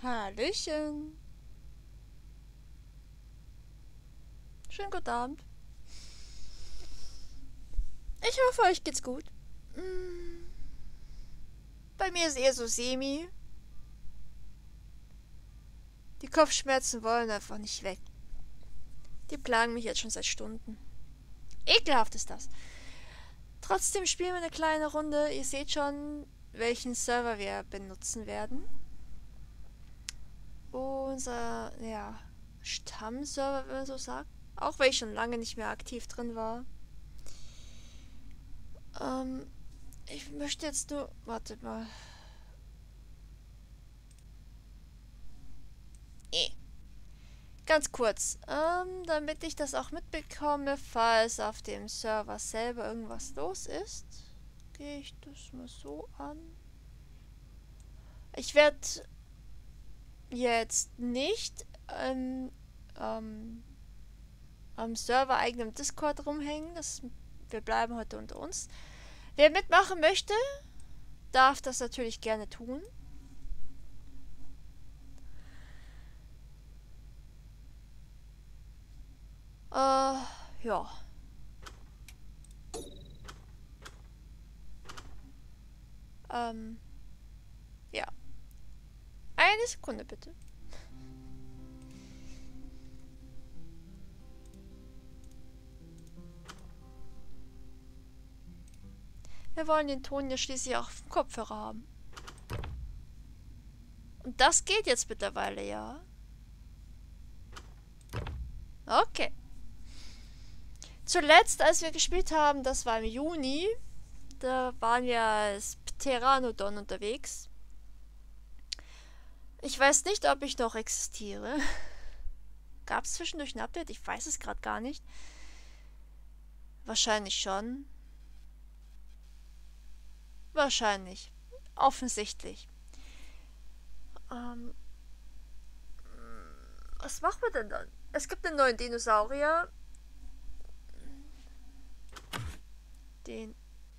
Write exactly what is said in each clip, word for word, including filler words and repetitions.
Hallöchen. Schönen guten Abend. Ich hoffe, euch geht's gut. Hm, Bei mir ist eher so semi. Die Kopfschmerzen wollen einfach nicht weg. Die plagen mich jetzt schon seit Stunden. Ekelhaft ist das. Trotzdem spielen wir eine kleine Runde. Ihr seht schon, welchen Server wir benutzen werden. Unser, ja, Stammserver, wenn man so sagt. Auch weil ich schon lange nicht mehr aktiv drin war. Ähm, ich möchte jetzt nur... Wartet mal. Eh. Ganz kurz, ähm, damit ich das auch mitbekomme, falls auf dem Server selber irgendwas los ist, gehe ich das mal so an. Ich werde jetzt nicht ähm, ähm, am Server eigenem Discord rumhängen. Das, wir bleiben heute unter uns. Wer mitmachen möchte, darf das natürlich gerne tun. Äh, ja. Ähm, ja. Eine Sekunde bitte. Wir wollen den Ton ja schließlich auch auf dem Kopfhörer haben. Und das geht jetzt mittlerweile, ja. Okay. Zuletzt, als wir gespielt haben, das war im Juni, da waren wir als Pteranodon unterwegs. Ich weiß nicht, ob ich noch existiere. Gab es zwischendurch ein Update? Ich weiß es gerade gar nicht. Wahrscheinlich schon. Wahrscheinlich. Offensichtlich. Ähm, was machen wir denn dann? Es gibt einen neuen Dinosaurier. Den...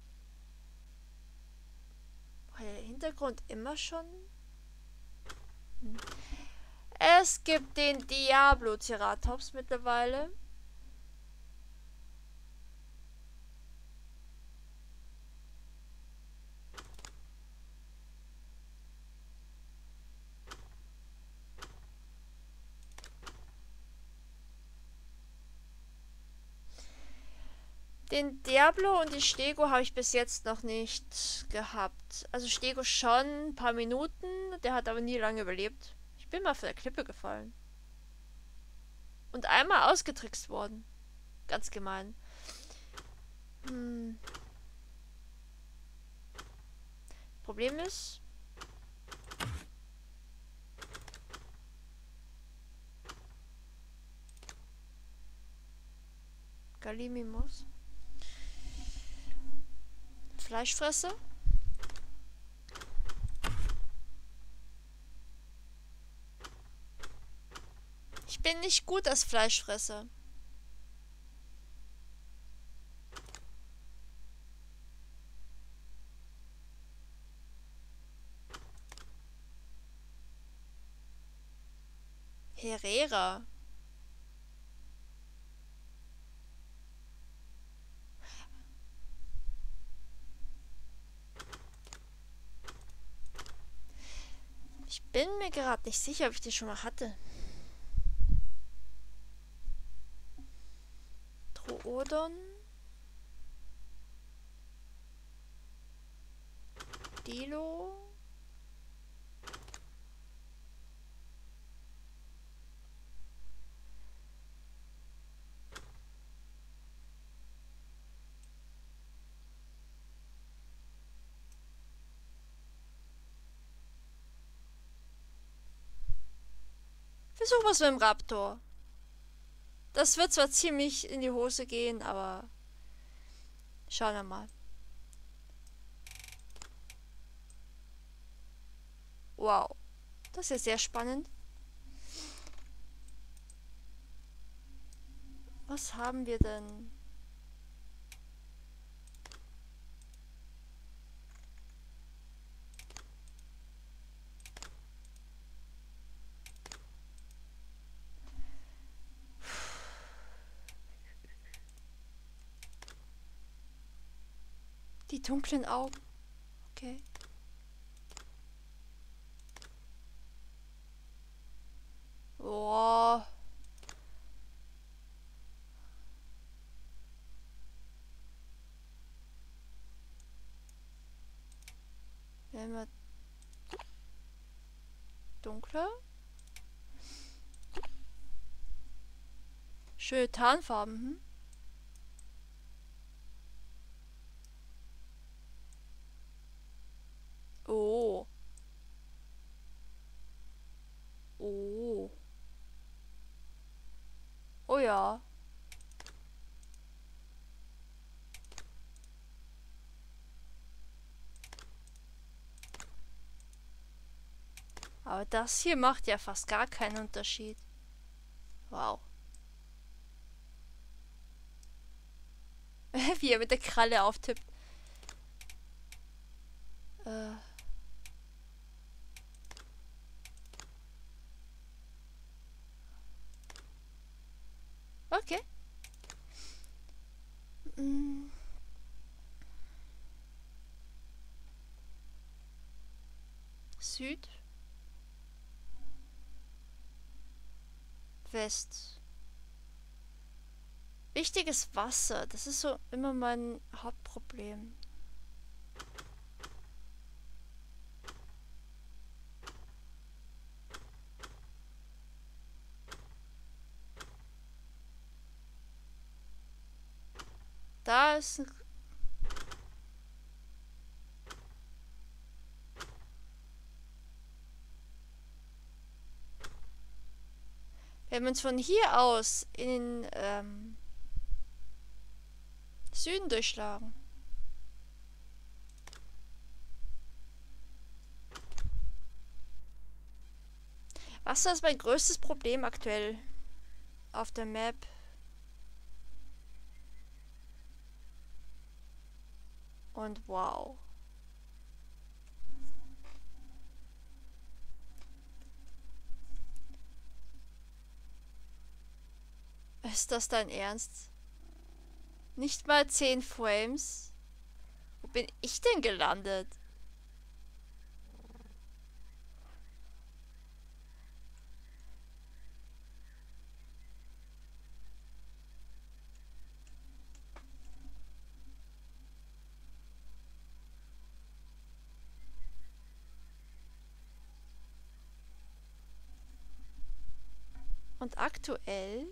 War der Hintergrund immer schon? Hm. Es gibt den Diablo-Ceratops mittlerweile. Den Diablo und die Stego habe ich bis jetzt noch nicht gehabt. Also Stego schon ein paar Minuten, der hat aber nie lange überlebt. Ich bin mal von der Klippe gefallen. Und einmal ausgetrickst worden. Ganz gemein. Hm. Problem ist... Galimimos. Fleischfresse. Ich bin nicht gut als Fleischfresser. Herrera. Ich bin mir gerade nicht sicher, ob ich die schon mal hatte. Troodon. Dilo. Versuchen wir es mit dem Raptor. Das wird zwar ziemlich in die Hose gehen, aber schauen wir mal. Wow. Das ist ja sehr spannend. Was haben wir denn? Die dunklen Augen. Okay. Boah. Immer dunkler. Schöne Tarnfarben. Hm? Oh. Oh. Oh ja. Aber das hier macht ja fast gar keinen Unterschied. Wow. Wie er mit der Kralle auftippt. Äh. Okay. Mm. Süd. West. Wichtiges Wasser. Das ist so immer mein Hauptproblem. Da ist ein... Wenn wir uns von hier aus in ähm, Süden durchschlagen. Wasser ist mein größtes Problem aktuell auf der Map. Und wow. Ist das dein Ernst? Nicht mal zehn Frames? Wo bin ich denn gelandet? Und aktuell...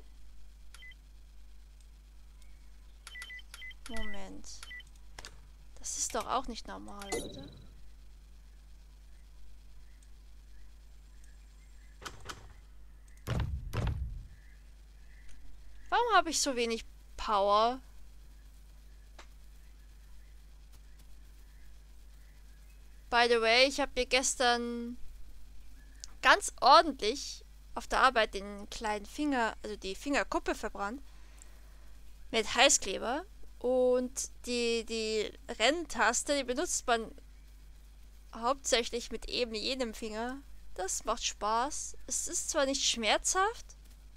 Moment. Das ist doch auch nicht normal, oder? Warum habe ich so wenig Power? By the way, ich habe mir gestern ganz ordentlich auf der Arbeit den kleinen Finger, also die Fingerkuppe verbrannt. Mit Heißkleber. Und die, die Renntaste, die benutzt man hauptsächlich mit eben jedem Finger. Das macht Spaß. Es ist zwar nicht schmerzhaft.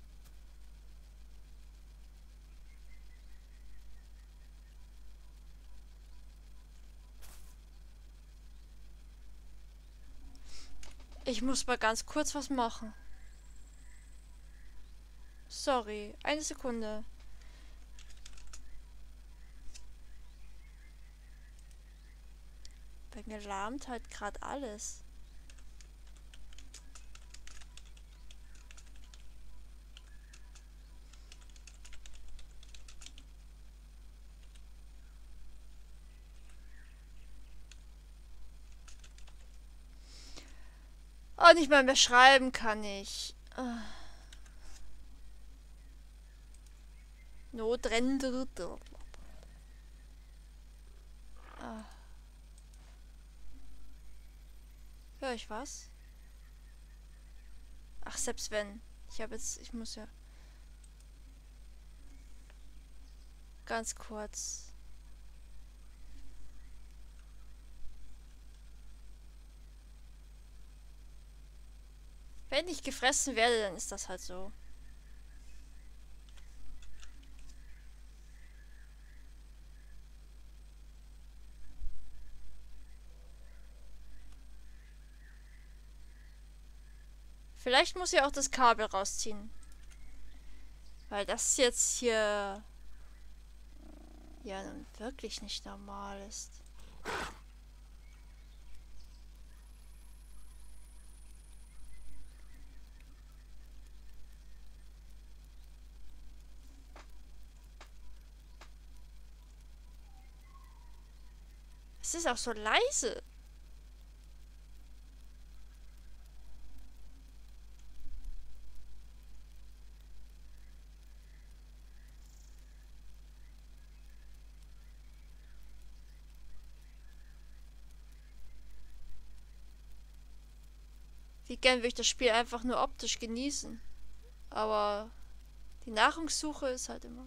Ich muss mal ganz kurz was machen. Sorry, eine Sekunde. Bei mir lahmt halt gerade alles. Oh, nicht mal mehr schreiben kann ich. Ah. Notrenner. Ah. Hör ich was? Ach, selbst wenn. Ich habe jetzt... Ich muss ja... Ganz kurz. Wenn ich gefressen werde, dann ist das halt so. Vielleicht muss ich auch das Kabel rausziehen. Weil das jetzt hier ja nun wirklich nicht normal ist. Es ist auch so leise. Wie gern würde ich das Spiel einfach nur optisch genießen. Aber die Nahrungssuche ist halt immer.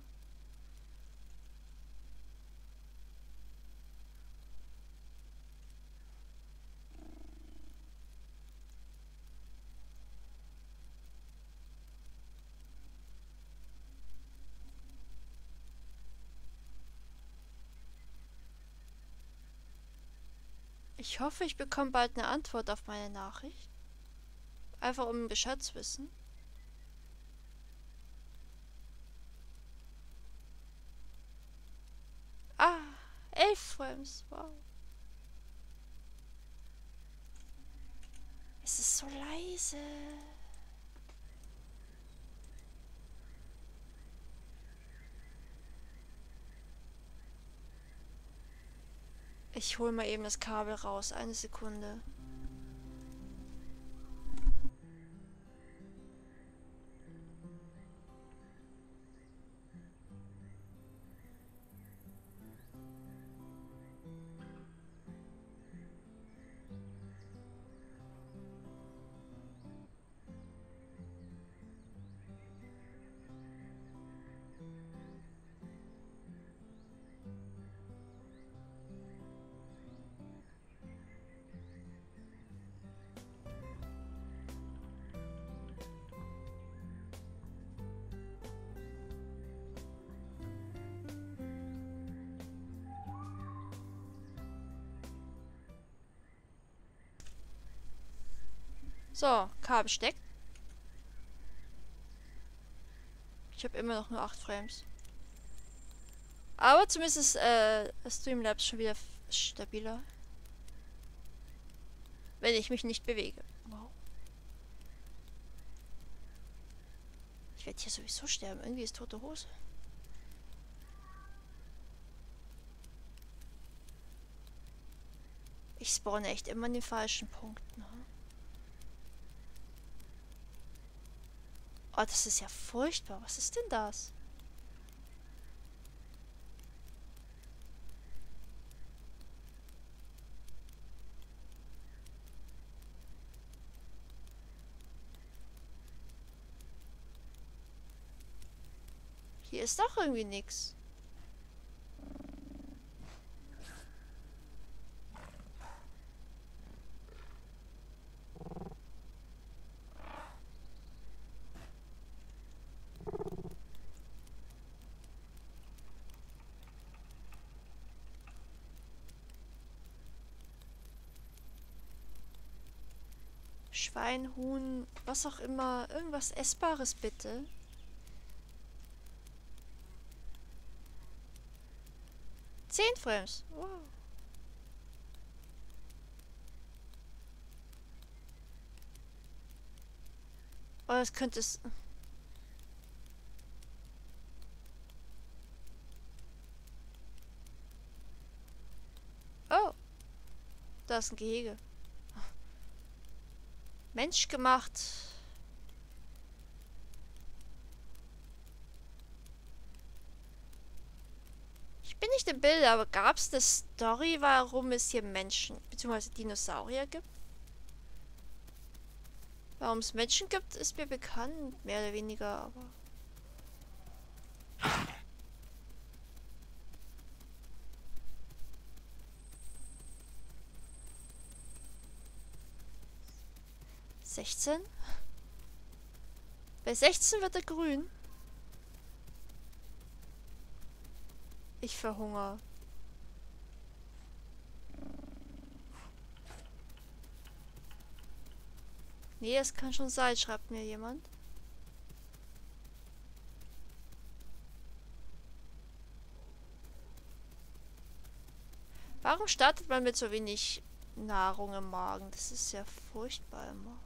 Ich hoffe, ich bekomme bald eine Antwort auf meine Nachricht. Einfach um Bescheid zu wissen. Ah, elf Frames. Wow. Es ist so leise. Ich hole mal eben das Kabel raus. Eine Sekunde. So, Kabel steckt. Ich habe immer noch nur acht Frames. Aber zumindest ist äh, Streamlabs schon wieder stabiler. Wenn ich mich nicht bewege. Wow. Ich werde hier sowieso sterben. Irgendwie ist tote Hose. Ich spawne echt immer an den falschen Punkten. Oh, das ist ja furchtbar. Was ist denn das? Hier ist doch irgendwie nichts. Schwein, Huhn, was auch immer. Irgendwas Essbares bitte. Zehn Frames. Wow. Oh, das könnte es... Oh. Da ist ein Gehege. Menschgemacht. Ich bin nicht im Bild, aber gab es eine Story, warum es hier Menschen bzw. Dinosaurier gibt? Warum es Menschen gibt, ist mir bekannt, mehr oder weniger, aber... sechzehn? Bei sechzehn wird er grün. Ich verhungere. Nee, es kann schon sein, schreibt mir jemand. Warum startet man mit so wenig Nahrung im Magen? Das ist ja furchtbar immer.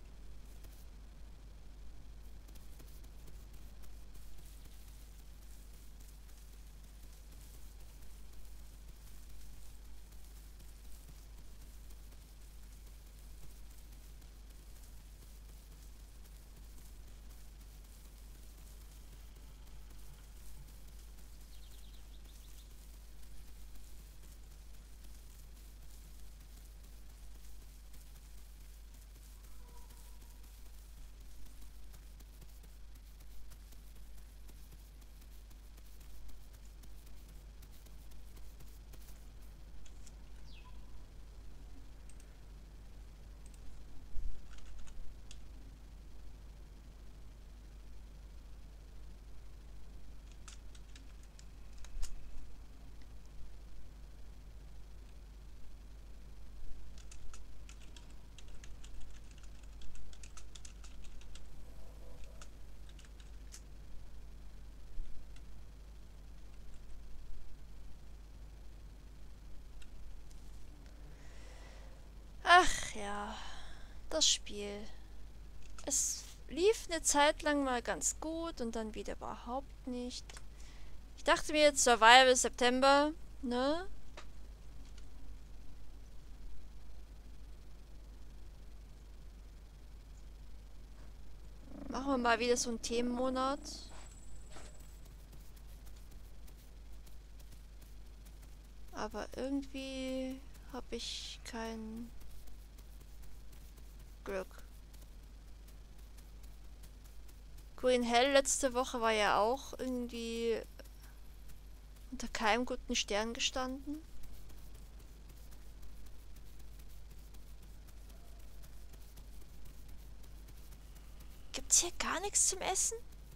Ach ja, das Spiel. Es lief eine Zeit lang mal ganz gut und dann wieder überhaupt nicht. Ich dachte mir jetzt Survival September, ne? Machen wir mal wieder so einen Themenmonat. Aber irgendwie habe ich kein Glück. Green Hell letzte Woche war ja auch irgendwie unter keinem guten Stern gestanden. Gibt's hier gar nichts zum Essen?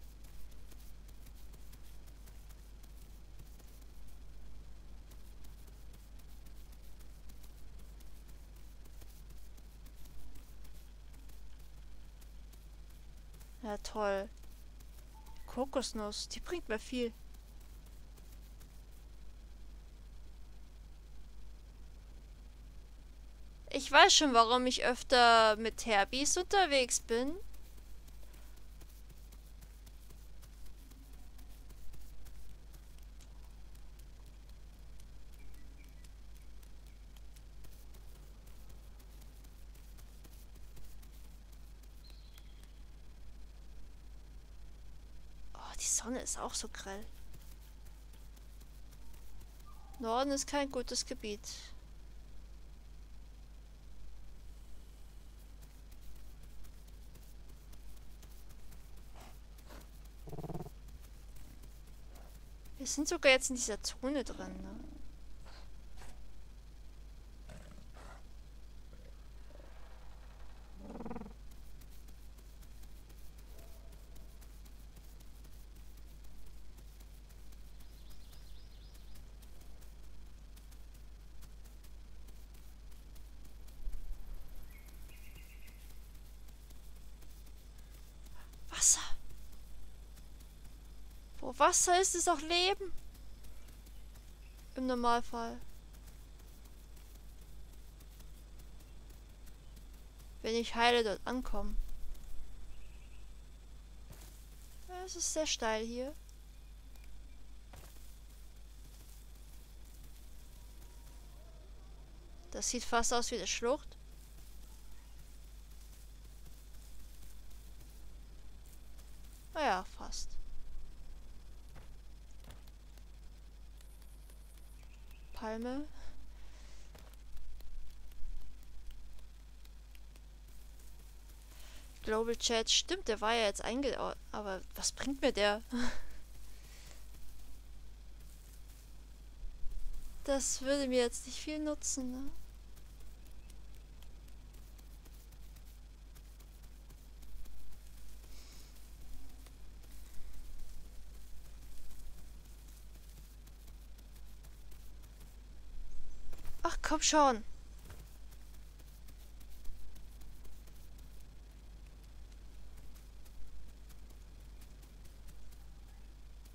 Ja, toll. Kokosnuss, die bringt mir viel. Ich weiß schon, warum ich öfter mit Herbies unterwegs bin. Oh, die Sonne ist auch so grell. Norden ist kein gutes Gebiet. Wir sind sogar jetzt in dieser Zone drin, ne? Wasser. Wo Wasser ist, ist auch Leben. Im Normalfall. Wenn ich heile dort ankomme. Ja, es ist sehr steil hier. Das sieht fast aus wie eine Schlucht. Naja, fast. Palme. Global Chat, stimmt, der war ja jetzt einge... Aber was bringt mir der? Das würde mir jetzt nicht viel nutzen, ne? Ach, komm schon.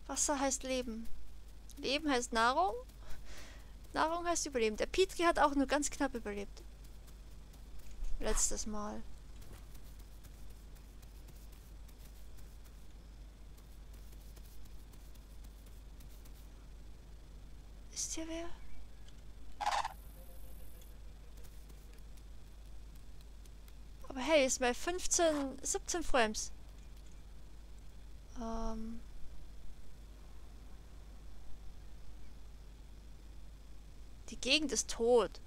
Wasser heißt Leben. Leben heißt Nahrung. Nahrung heißt Überleben. Der Petri hat auch nur ganz knapp überlebt. Letztes Mal. Ist hier wer? Aber hey, ist bei fünfzehn, siebzehn Frames. Ähm. Die Gegend ist tot.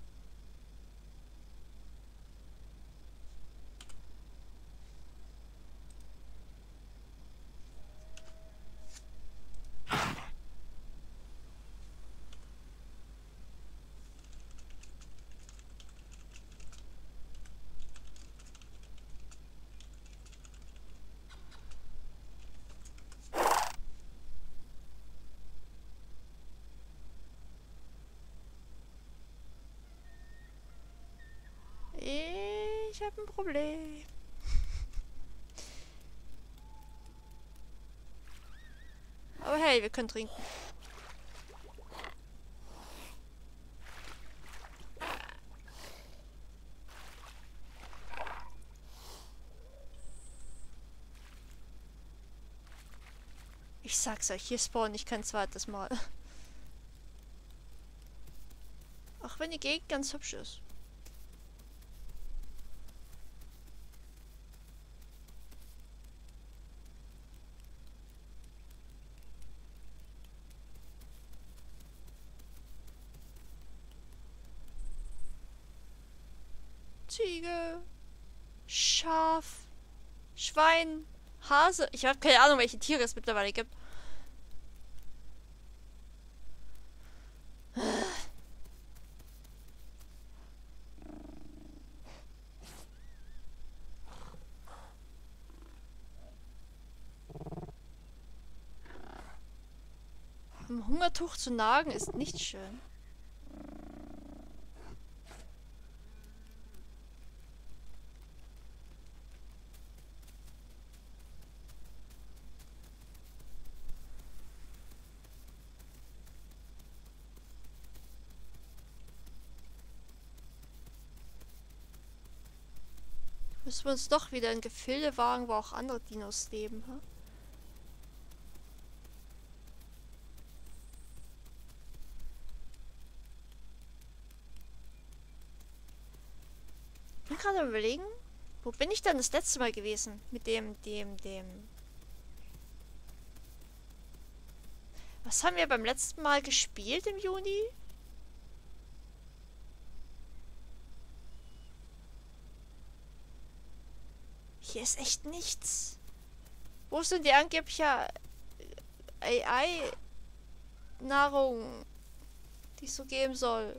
Ich habe ein Problem. Aber hey, wir können trinken. Ich sag's euch, hier spawne ich kein zweites Mal. Auch wenn die Gegend ganz hübsch ist. Ziege, Schaf, Schwein, Hase. Ich habe keine Ahnung, welche Tiere es mittlerweile gibt. Am Hungertuch zu nagen ist nicht schön. Müssen wir uns doch wieder in Gefilde wagen, wo auch andere Dinos leben, hm? Ich bin gerade überlegen, wo bin ich denn das letzte Mal gewesen? Mit dem, dem, dem... Was haben wir beim letzten Mal gespielt im Juni? Hier ist echt nichts. Wo ist denn die angebliche A I-Nahrung, die es so geben soll?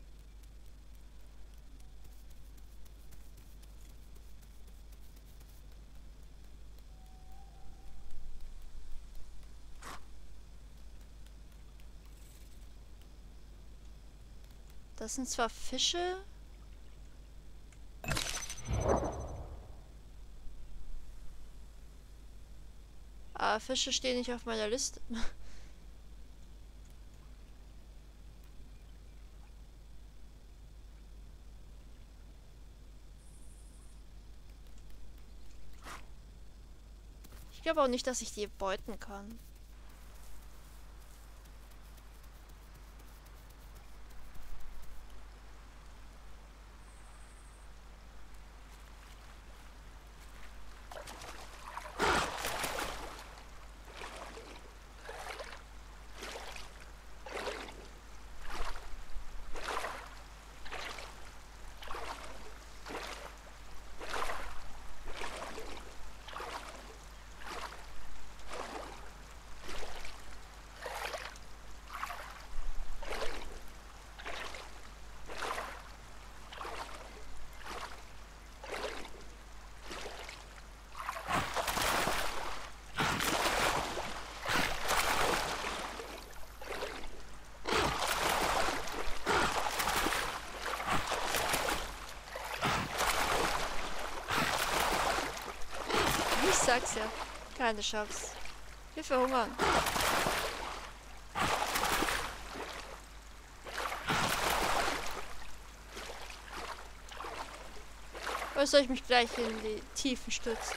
Das sind zwar Fische. Aber Fische stehen nicht auf meiner Liste. Ich glaube auch nicht, dass ich die beuten kann. Ich sag's ja. Keine Chance. Wir verhungern. Oder soll ich mich gleich in die Tiefen stürzen?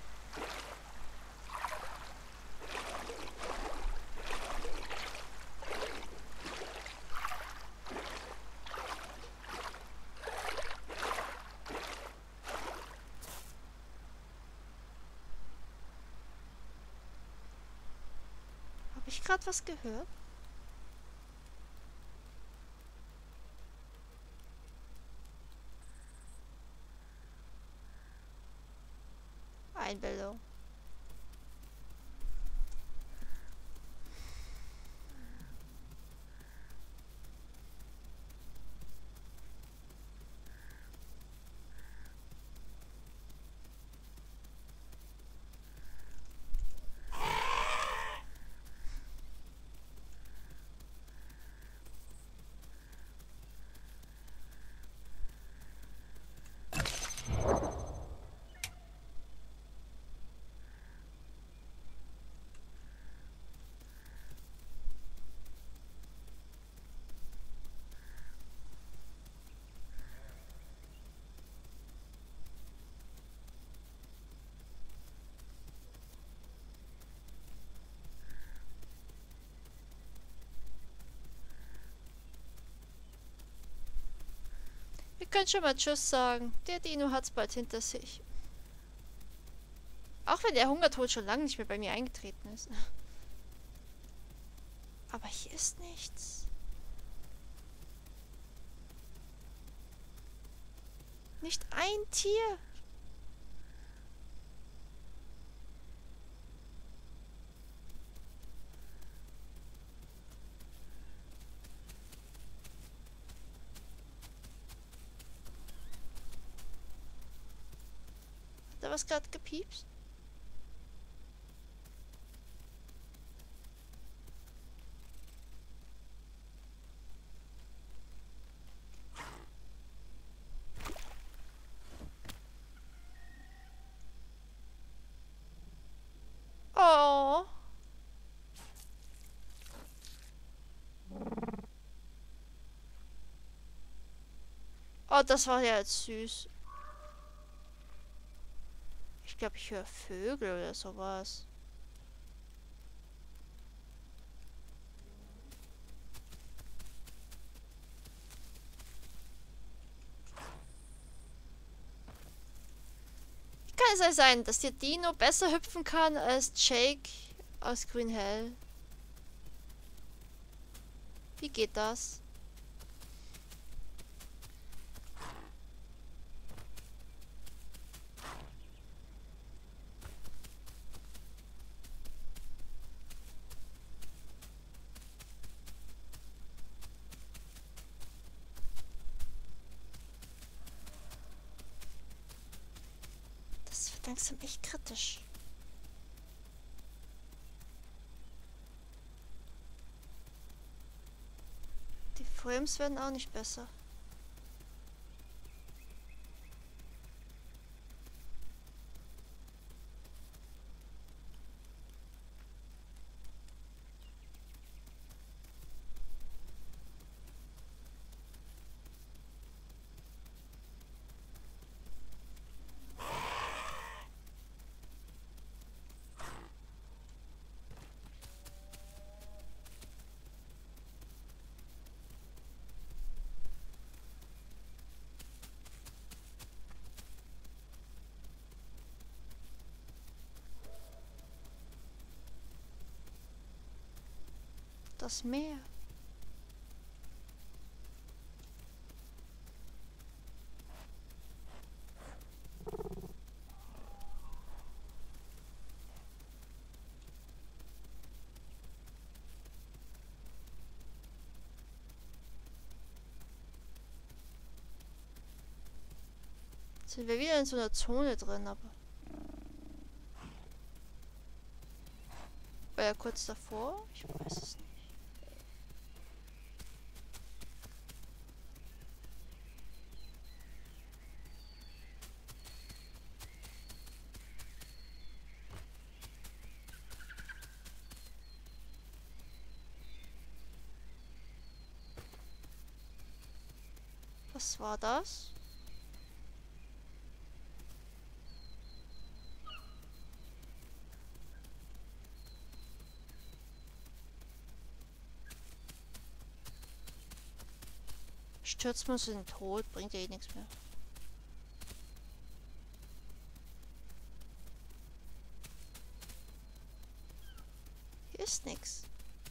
Habe ich gerade was gehört? Einbildung. Wir können schon mal Tschüss sagen. Der Dino hat's bald hinter sich. Auch wenn der Hungertod schon lange nicht mehr bei mir eingetreten ist. Aber hier ist nichts. Nicht ein Tier. Hat da was gerade gepiepst? Oh. Oh, das war ja jetzt süß. Ich glaube, ich höre Vögel oder sowas. Kann es ja sein, dass der Dino besser hüpfen kann als Jake aus Green Hell? Wie geht das? Das wird langsam echt kritisch. Die Frames werden auch nicht besser. Das Meer. Sind wir wieder in so einer Zone drin, aber... War ja kurz davor? Ich weiß es nicht. Was war das? Stürzen wir uns in den Tod, bringt ja eh nichts mehr. Hier ist nichts.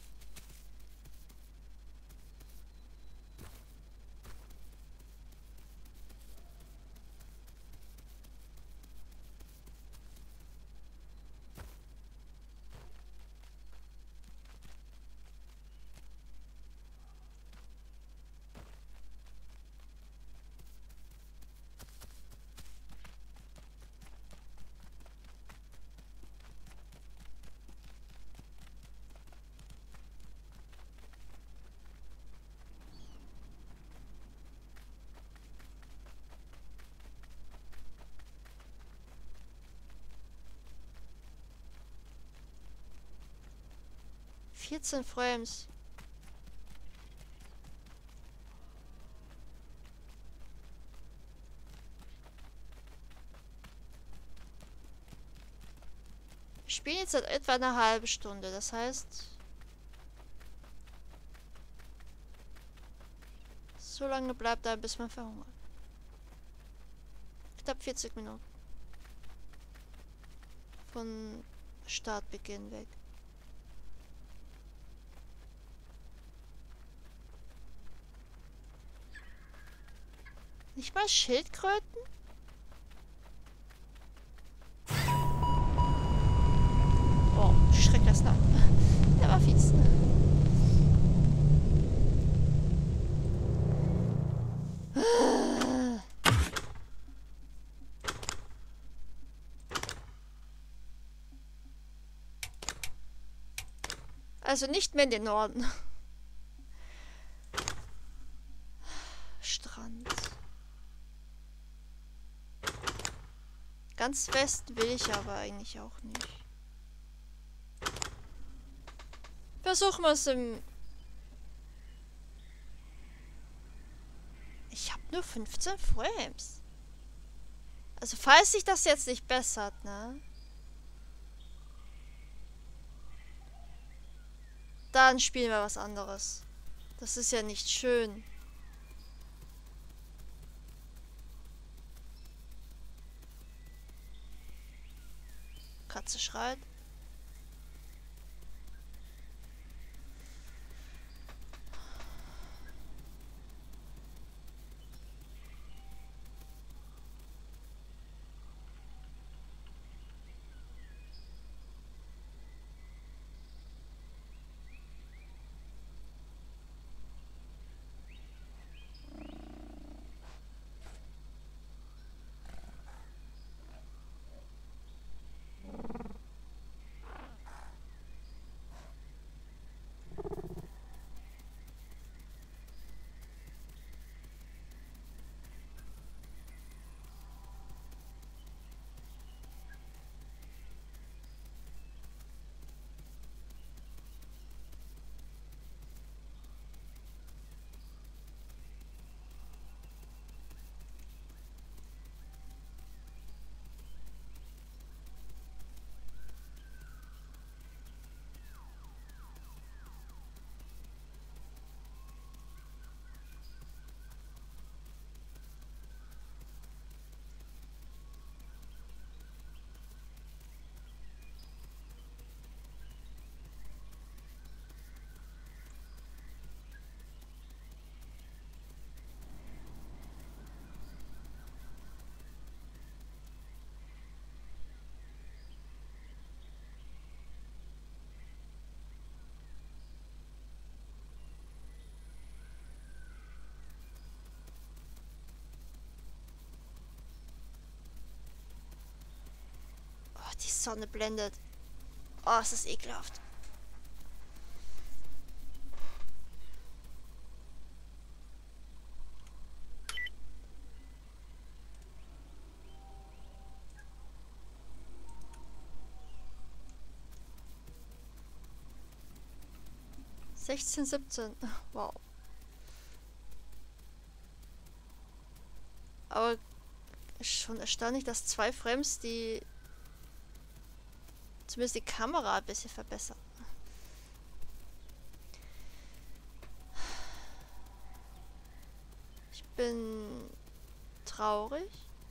vierzehn Frames. Wir spielen jetzt seit etwa eine halbe Stunde, das heißt... So lange bleibt da, bis man verhungert. Knapp vierzig Minuten. Von Startbeginn weg. Nicht mal Schildkröten? Oh, schreck das nach. Der war fies. Also nicht mehr in den Norden. Strand. Ganz West will ich aber eigentlich auch nicht. Versuchen wir es im... Ich habe nur fünfzehn Frames. Also falls sich das jetzt nicht bessert, ne? Dann spielen wir was anderes. Das ist ja nicht schön. Katze schreit. Die Sonne blendet. Oh, es ist ekelhaft. sechzehn, siebzehn. Wow. Aber schon erstaunlich, dass zwei Frames die zumindest die Kamera ein bisschen verbessern. bin traurig.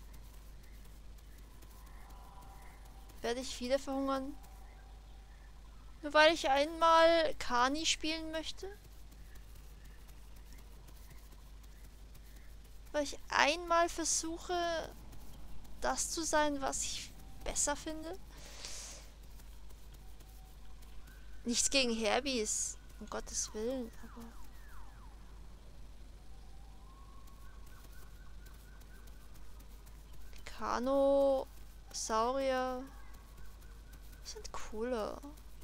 Werde ich wieder verhungern? Nur weil ich einmal Kani spielen möchte? Weil ich einmal versuche, das zu sein, was ich besser finde? Nichts gegen Herbies, um Gottes Willen, aber... Kanosaurier sind cooler.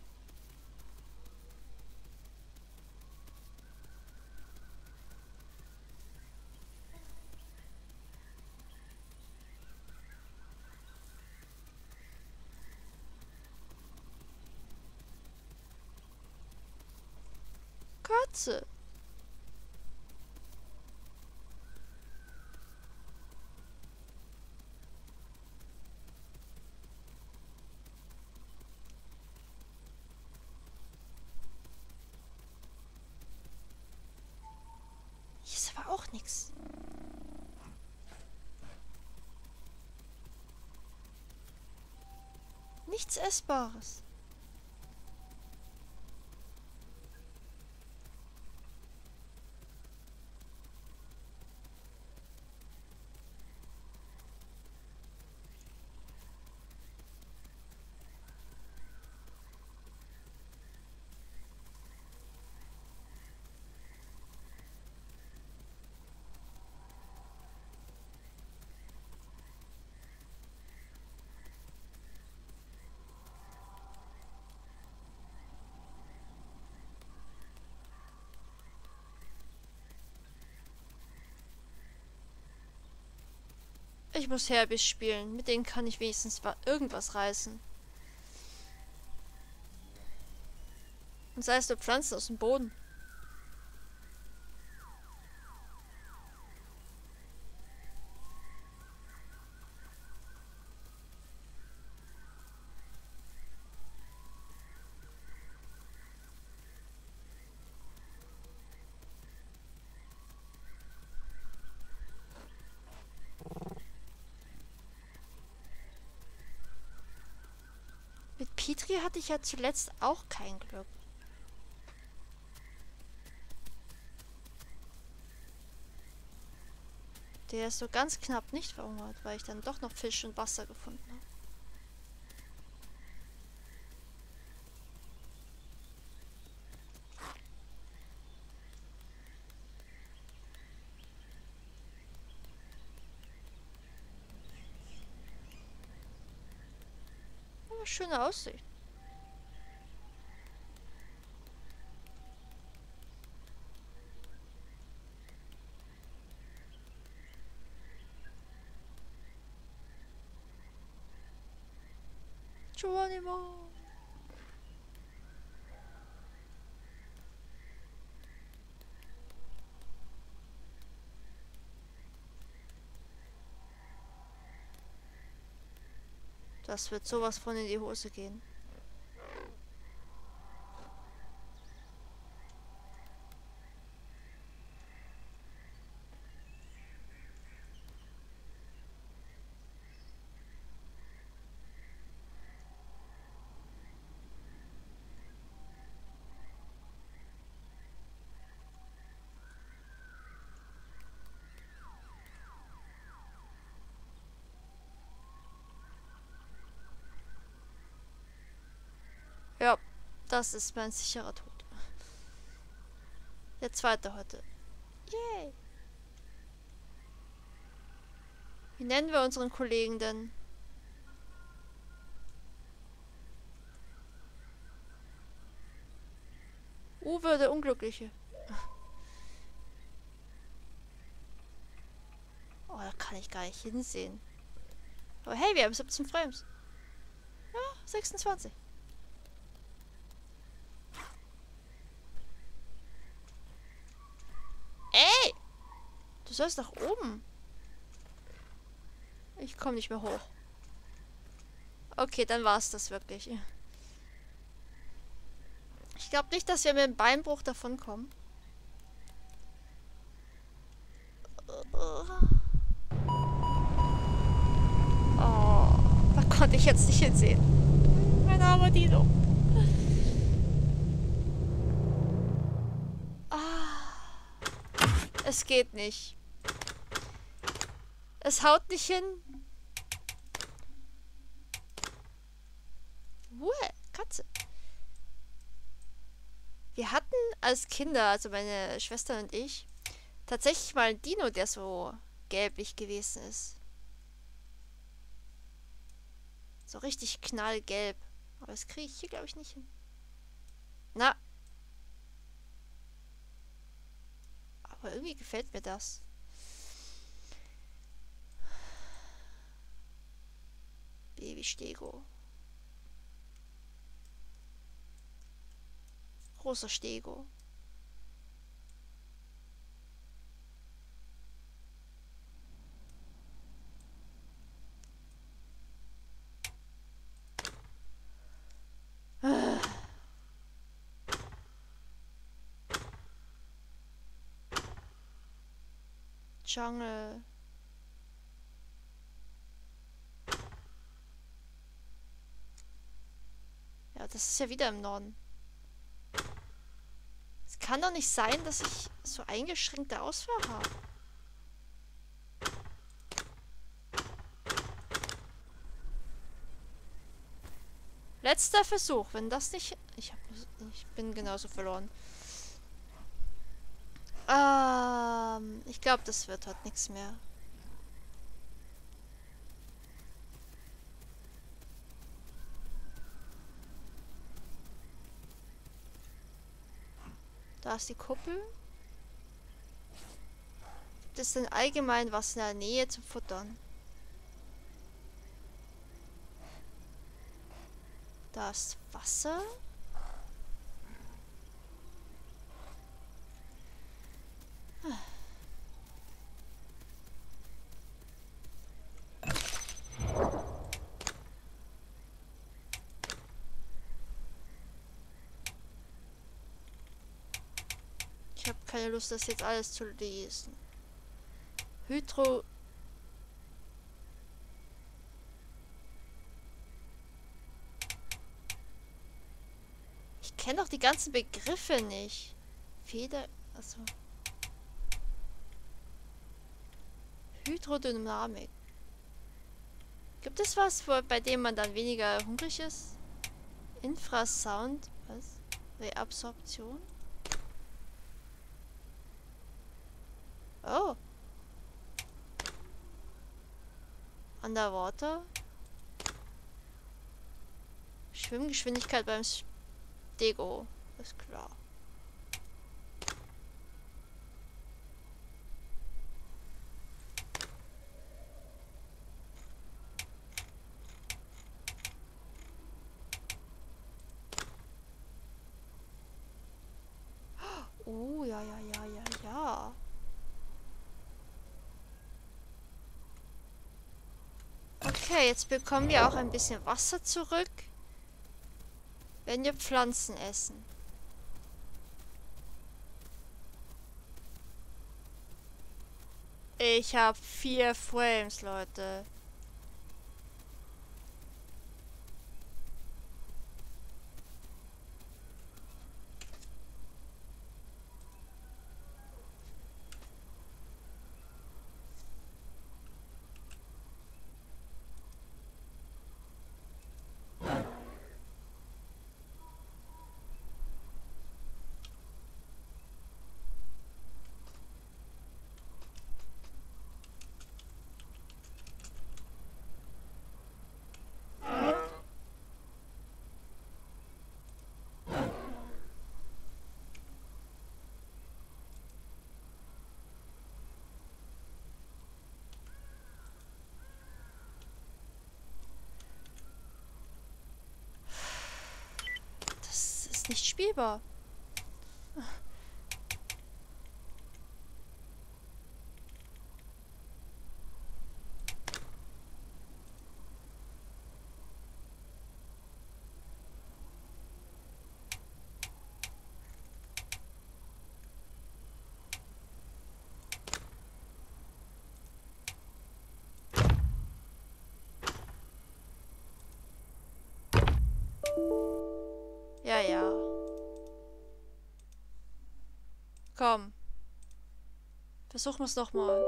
Katze. Hier ist aber auch nichts. Nichts Essbares. Ich muss Herbies spielen. Mit denen kann ich wenigstens irgendwas reißen. Und sei es nur Pflanzen aus dem Boden. Mit Petri hatte ich ja zuletzt auch kein Glück. Der ist so ganz knapp nicht verhungert, weil ich dann doch noch Fisch und Wasser gefunden habe. Aber schöne Aussicht. Geronimo. Das wird sowas von in die Hose gehen. Ja, das ist mein sicherer Tod. Der zweite heute. Yay! Wie nennen wir unseren Kollegen denn? Uwe der Unglückliche. Oh, da kann ich gar nicht hinsehen. Aber hey, wir haben siebzehn Frames. Ja, sechsundzwanzig. Ey! Du sollst nach oben. Ich komme nicht mehr hoch. Okay, dann war es das wirklich. Ich glaube nicht, dass wir mit dem Beinbruch davon kommen. Oh, da konnte ich jetzt nicht hinsehen. Mein armer Dino. Ah, es geht nicht. Es haut nicht hin. Ruhe, Katze. Wir hatten als Kinder, also meine Schwester und ich, tatsächlich mal einen Dino, der so gelblich gewesen ist. So richtig knallgelb. Aber das kriege ich hier, glaube ich, nicht hin. Na. Aber irgendwie gefällt mir das. Baby Stego. Großer Stego. Jungle. Ja, das ist ja wieder im Norden. Es kann doch nicht sein, dass ich so eingeschränkte Auswahl habe. Letzter Versuch. Wenn das nicht... Ich, hab, ich bin genauso verloren. Ähm, ich glaube, das wird heute nichts mehr. Da ist die Kuppel. Gibt es denn allgemein was in der Nähe zum Futtern? Da ist Wasser. Ich habe keine Lust, das jetzt alles zu lesen. Hydro... Ich kenne doch die ganzen Begriffe nicht. Feder... Also... Hydrodynamik. Gibt es was, wo, bei dem man dann weniger hungrig ist? Infrasound... Was? Reabsorption? Oh. Underwater. Schwimmgeschwindigkeit beim Stego. Ist klar. Oh, ja, ja, ja, ja, ja. Okay, jetzt bekommen wir auch ein bisschen Wasser zurück, wenn wir Pflanzen essen. Ich habe vier Frames, Leute. Das ist nicht spielbar. Ja, ja. Komm. Versuchen wir es nochmal.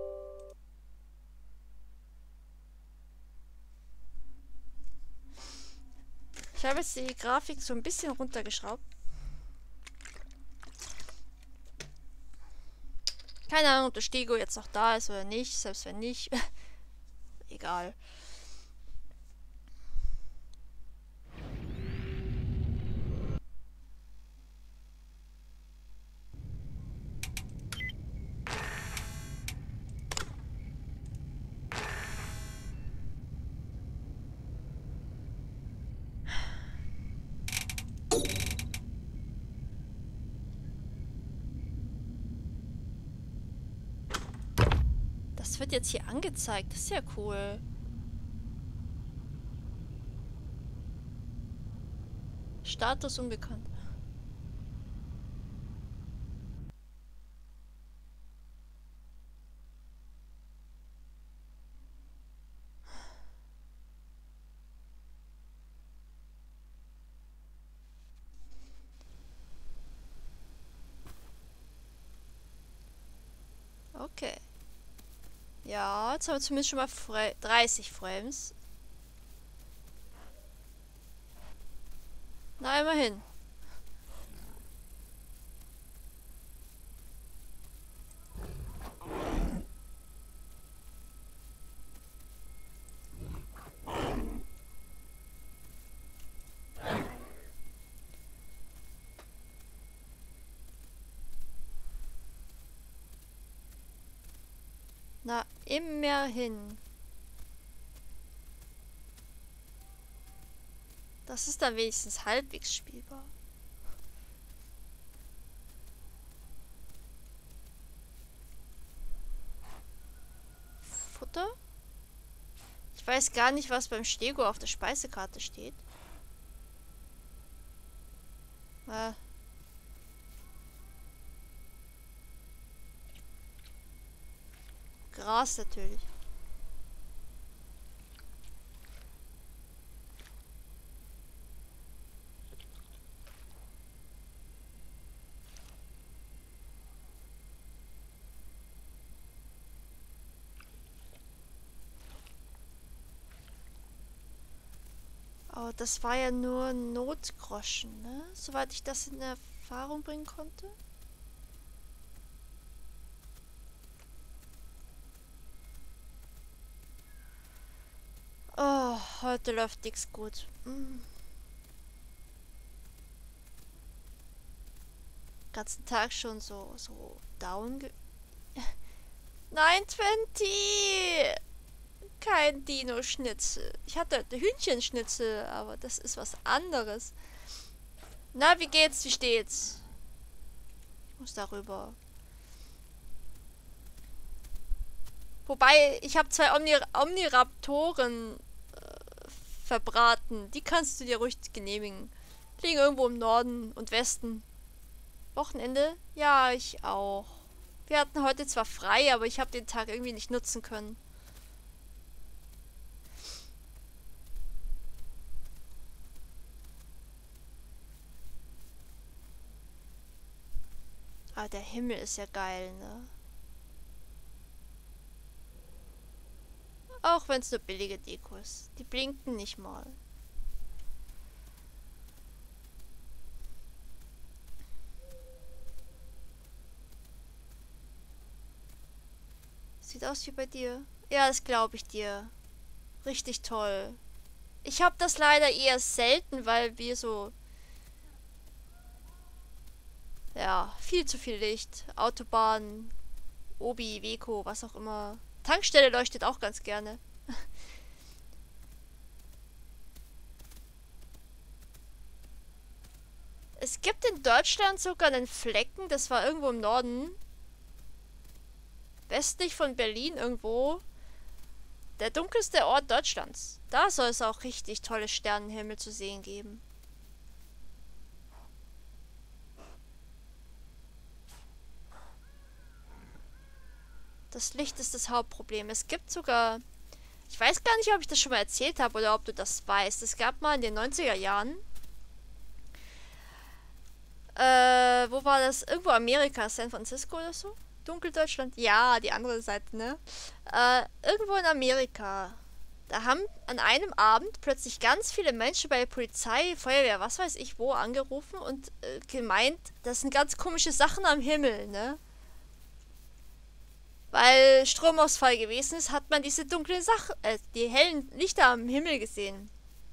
Ich habe jetzt die Grafik so ein bisschen runtergeschraubt. Keine Ahnung, ob der Stego jetzt noch da ist oder nicht. Selbst wenn nicht. Egal. Das wird jetzt hier angezeigt. Das ist ja cool. Status unbekannt. Okay. Ja, jetzt haben wir zumindest schon mal Fra- dreißig Frames. Na, immerhin. Na, immerhin. Das ist dann wenigstens halbwegs spielbar. Futter? Ich weiß gar nicht, was beim Stego auf der Speisekarte steht. Äh. Gras natürlich. Oh, das war ja nur Notgroschen, ne? Soweit ich das in Erfahrung bringen konnte. Oh, heute läuft nichts gut. Mm. Ganzen Tag schon so, so down ge... Nein, zwanzig! Kein Dino-Schnitzel. Ich hatte heute Hühnchenschnitzel, aber das ist was anderes. Na, wie geht's? Wie steht's? Ich muss darüber. Wobei, ich habe zwei Omni Omniraptoren äh, verbraten. Die kannst du dir ruhig genehmigen. Liegen irgendwo im Norden und Westen. Wochenende? Ja, ich auch. Wir hatten heute zwar frei, aber ich habe den Tag irgendwie nicht nutzen können. Ah, der Himmel ist ja geil, ne? Auch wenn es nur billige Deko ist. Die blinken nicht mal. Sieht aus wie bei dir. Ja, das glaube ich dir. Richtig toll. Ich habe das leider eher selten, weil wir so... Ja, viel zu viel Licht. Autobahn, Obi, Weko, was auch immer. Tankstelle leuchtet auch ganz gerne. Es gibt in Deutschland sogar einen Flecken, das war irgendwo im Norden. Westlich von Berlin irgendwo. Der dunkelste Ort Deutschlands. Da soll es auch richtig tolle Sternenhimmel zu sehen geben. Das Licht ist das Hauptproblem. Es gibt sogar... Ich weiß gar nicht, ob ich das schon mal erzählt habe oder ob du das weißt. Es gab mal in den neunziger Jahren Äh, wo war das? Irgendwo Amerika, San Francisco oder so? Dunkeldeutschland? Ja, die andere Seite, ne? Äh, irgendwo in Amerika. Da haben an einem Abend plötzlich ganz viele Menschen bei der Polizei, Feuerwehr, was weiß ich wo, angerufen und äh, gemeint, das sind ganz komische Sachen am Himmel, ne? Weil Stromausfall gewesen ist, hat man diese dunklen Sachen, äh, die hellen Lichter am Himmel gesehen.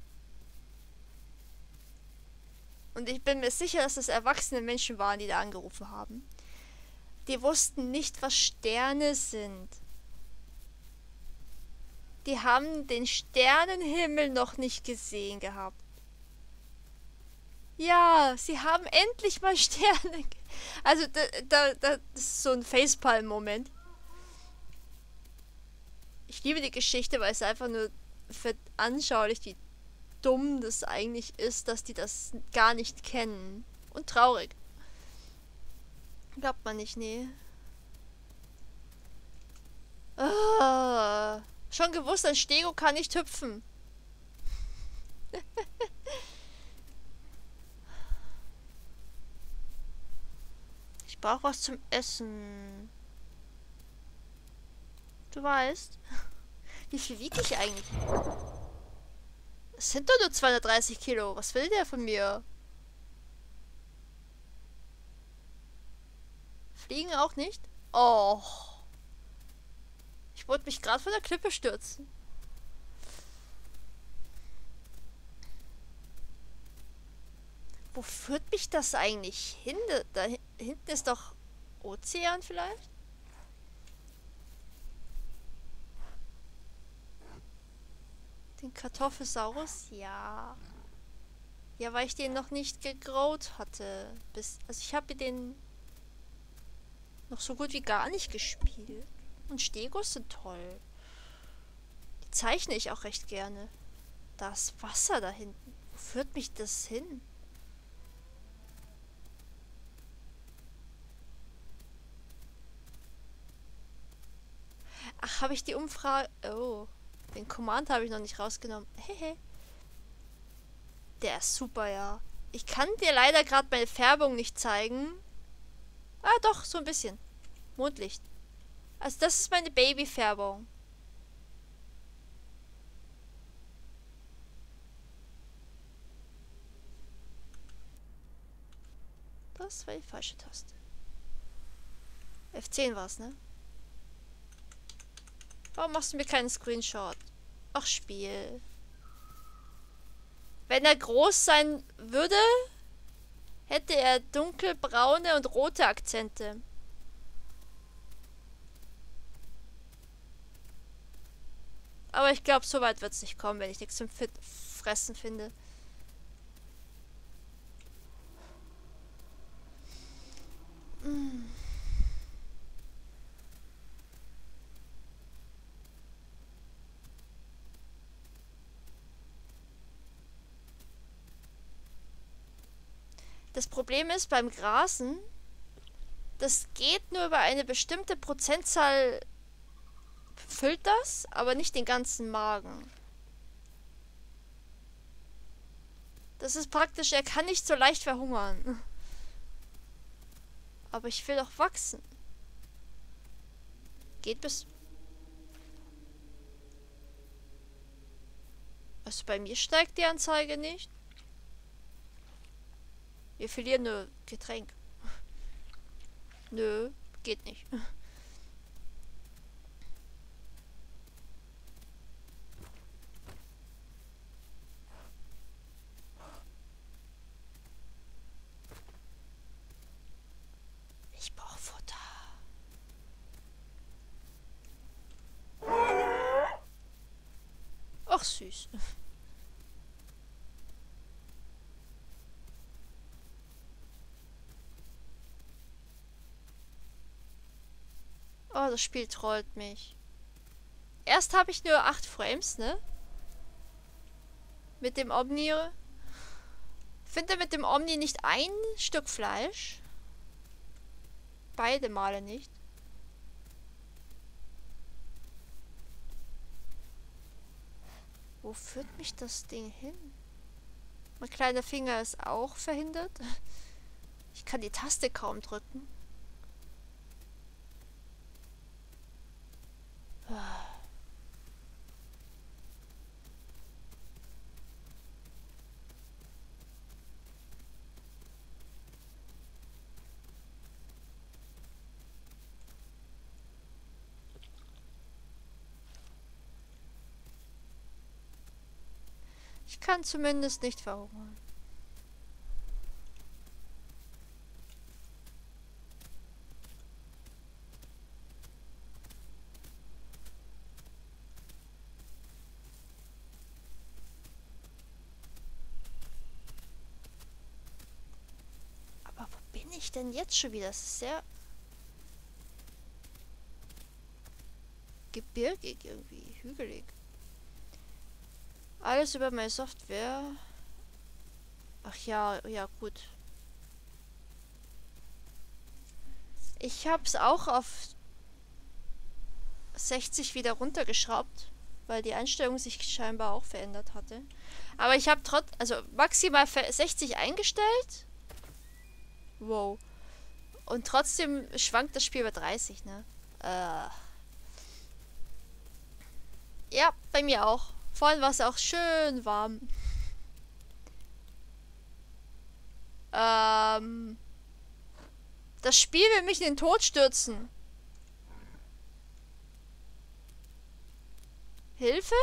Und ich bin mir sicher, dass es erwachsene Menschen waren, die da angerufen haben. Die wussten nicht, was Sterne sind. Die haben den Sternenhimmel noch nicht gesehen gehabt. Ja, sie haben endlich mal Sterne. Also, da, da, da das ist so ein Facepalm-Moment. Ich liebe die Geschichte, weil es einfach nur veranschaulicht, wie dumm das eigentlich ist, dass die das gar nicht kennen. Und traurig. Glaubt man nicht, nee. Ah, schon gewusst, ein Stego kann nicht hüpfen. Ich brauche was zum Essen. Du weißt. Wie viel wiege ich eigentlich? Es sind doch nur zweihundertdreißig Kilo. Was will der von mir? Fliegen auch nicht? Oh. Ich wollte mich gerade von der Klippe stürzen. Wo führt mich das eigentlich hin? Da hinten ist doch Ozean vielleicht? Den Kartoffelsaurus? Ja. Ja, weil ich den noch nicht gegraut hatte. Bis, also ich habe den noch so gut wie gar nicht gespielt. Und Stegos sind toll. Die zeichne ich auch recht gerne. Das Wasser da hinten. Wo führt mich das hin? Ach, habe ich die Umfrage... Oh, den Command habe ich noch nicht rausgenommen. Hehe. Der ist super, ja. Ich kann dir leider gerade meine Färbung nicht zeigen. Ah, doch, so ein bisschen. Mondlicht. Also das ist meine Babyfärbung. Das war die falsche Taste. F zehn war es, ne? Warum machst du mir keinen Screenshot? Ach, Spiel. Wenn er groß sein würde, hätte er dunkelbraune und rote Akzente. Aber ich glaube, so weit wird es nicht kommen, wenn ich nichts zum Fit Fressen finde. Mm. Das Problem ist, beim Grasen, das geht nur über eine bestimmte Prozentzahl, füllt das, aber nicht den ganzen Magen. Das ist praktisch, er kann nicht so leicht verhungern. Aber ich will doch wachsen. Geht bis... Also bei mir steigt die Anzeige nicht. Wir verlieren nur Getränk. Nö, geht nicht. Ich brauche Futter. Ach, süß. Oh, das Spiel trollt mich. Erst habe ich nur acht Frames, ne? Mit dem Omni. Finde mit dem Omni nicht ein Stück Fleisch. Beide Male nicht. Wo führt mich das Ding hin? Mein kleiner Finger ist auch verhindert. Ich kann die Taste kaum drücken. Ich kann zumindest nicht verhungern. Aber wo bin ich denn jetzt schon wieder? Das ist sehr gebirgig irgendwie, hügelig. Alles über meine Software. Ach ja, ja gut. Ich habe es auch auf sechzig wieder runtergeschraubt, weil die Einstellung sich scheinbar auch verändert hatte. Aber ich habe trotz, also maximal sechzig eingestellt. Wow. Und trotzdem schwankt das Spiel bei dreißig, ne? Äh. Ja, bei mir auch. Vorhin war es auch schön warm. Ähm. Das Spiel will mich in den Tod stürzen. Hilfe?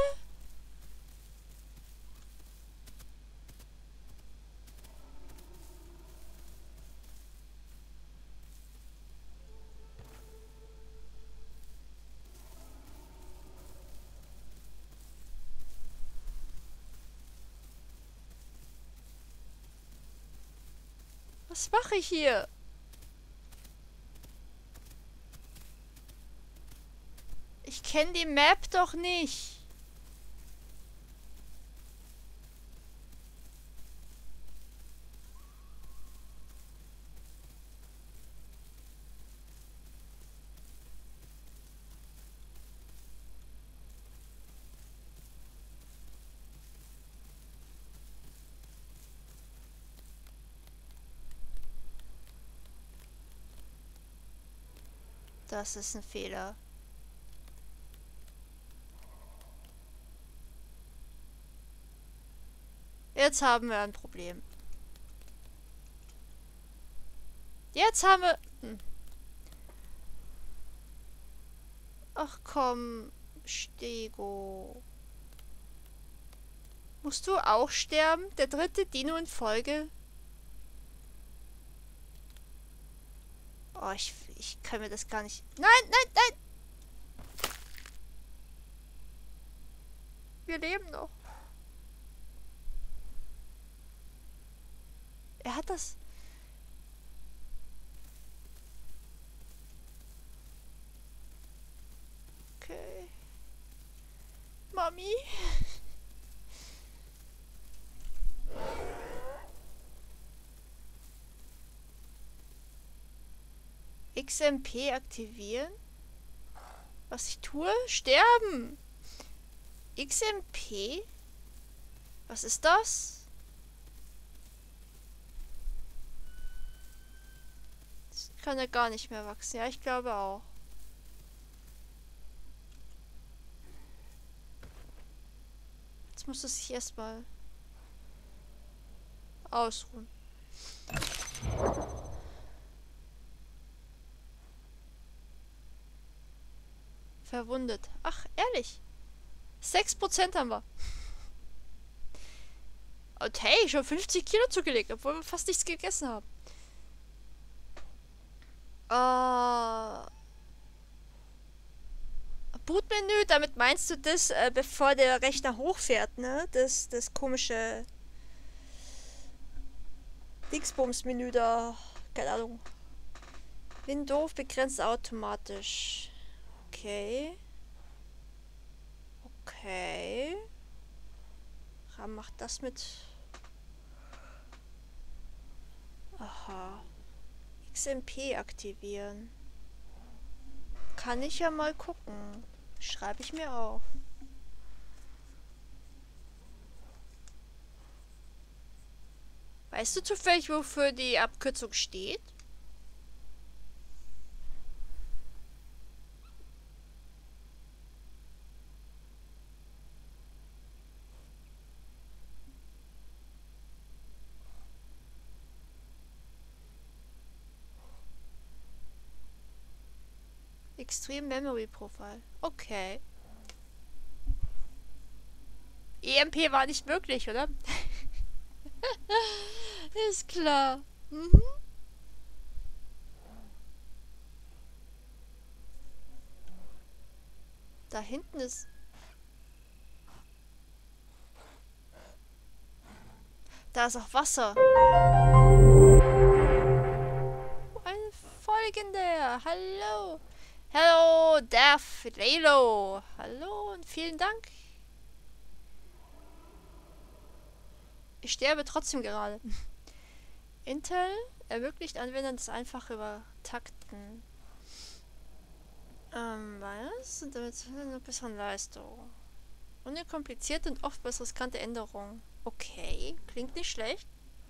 Was mache ich hier? Ich kenne die Map doch nicht. Das ist ein Fehler. Jetzt haben wir ein Problem. Jetzt haben wir... Hm. Ach komm, Stego. Musst du auch sterben? Der dritte Dino in Folge? Oh, ich, ich kann mir das gar nicht... Nein, nein, nein! Wir leben noch. Er hat das... Okay. Mami? X M P aktivieren? Was ich tue? Sterben! X M P? Was ist das? Das kann ja gar nicht mehr wachsen. Ja, ich glaube auch. Jetzt muss es sich erstmal ausruhen. Verwundet. Ach, ehrlich. sechs Prozent haben wir. Und hey, schon fünfzig Kilo zugelegt, obwohl wir fast nichts gegessen haben. Äh... Bootmenü, damit meinst du das, äh, bevor der Rechner hochfährt, ne? Das, das komische Dingsbums-Menü da. Keine Ahnung. Windows begrenzt automatisch. Okay. Okay. RAM macht das mit. Aha. X M P aktivieren. Kann ich ja mal gucken. Schreibe ich mir auf. Weißt du zufällig, wofür die Abkürzung steht? Extreme Memory Profile. Okay. E M P war nicht möglich, oder? Ist klar. Mhm. Da hinten ist... Da ist auch Wasser. Ein folgender. Hallo. Hallo, Death Lalo. Hallo und vielen Dank. Ich sterbe trotzdem gerade. Intel ermöglicht Anwendern das einfach übertakten. Ähm, was? Und damit eine bessere Leistung. Unkomplizierte und oftmals riskante Änderungen. Okay, klingt nicht schlecht.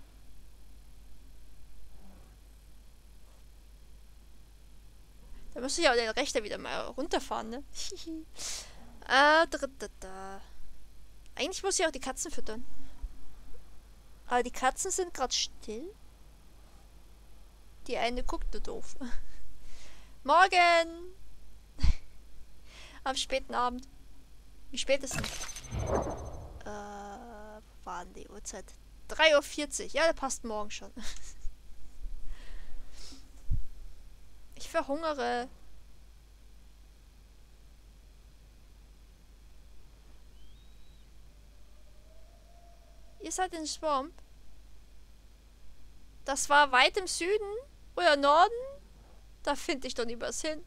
Da müsste ich aber den Rechner wieder mal runterfahren, ne? ah, da, da, da. Eigentlich muss ich auch die Katzen füttern. Aber die Katzen sind gerade still. Die eine guckt nur doof. Morgen! Am späten Abend. Wie spät ist es? Äh, wo war denn die Uhrzeit? drei Uhr vierzig. Ja, der passt morgen schon. Ich verhungere. Ihr seid in Swamp. Das war weit im Süden oder Norden. Da finde ich doch nie was hin.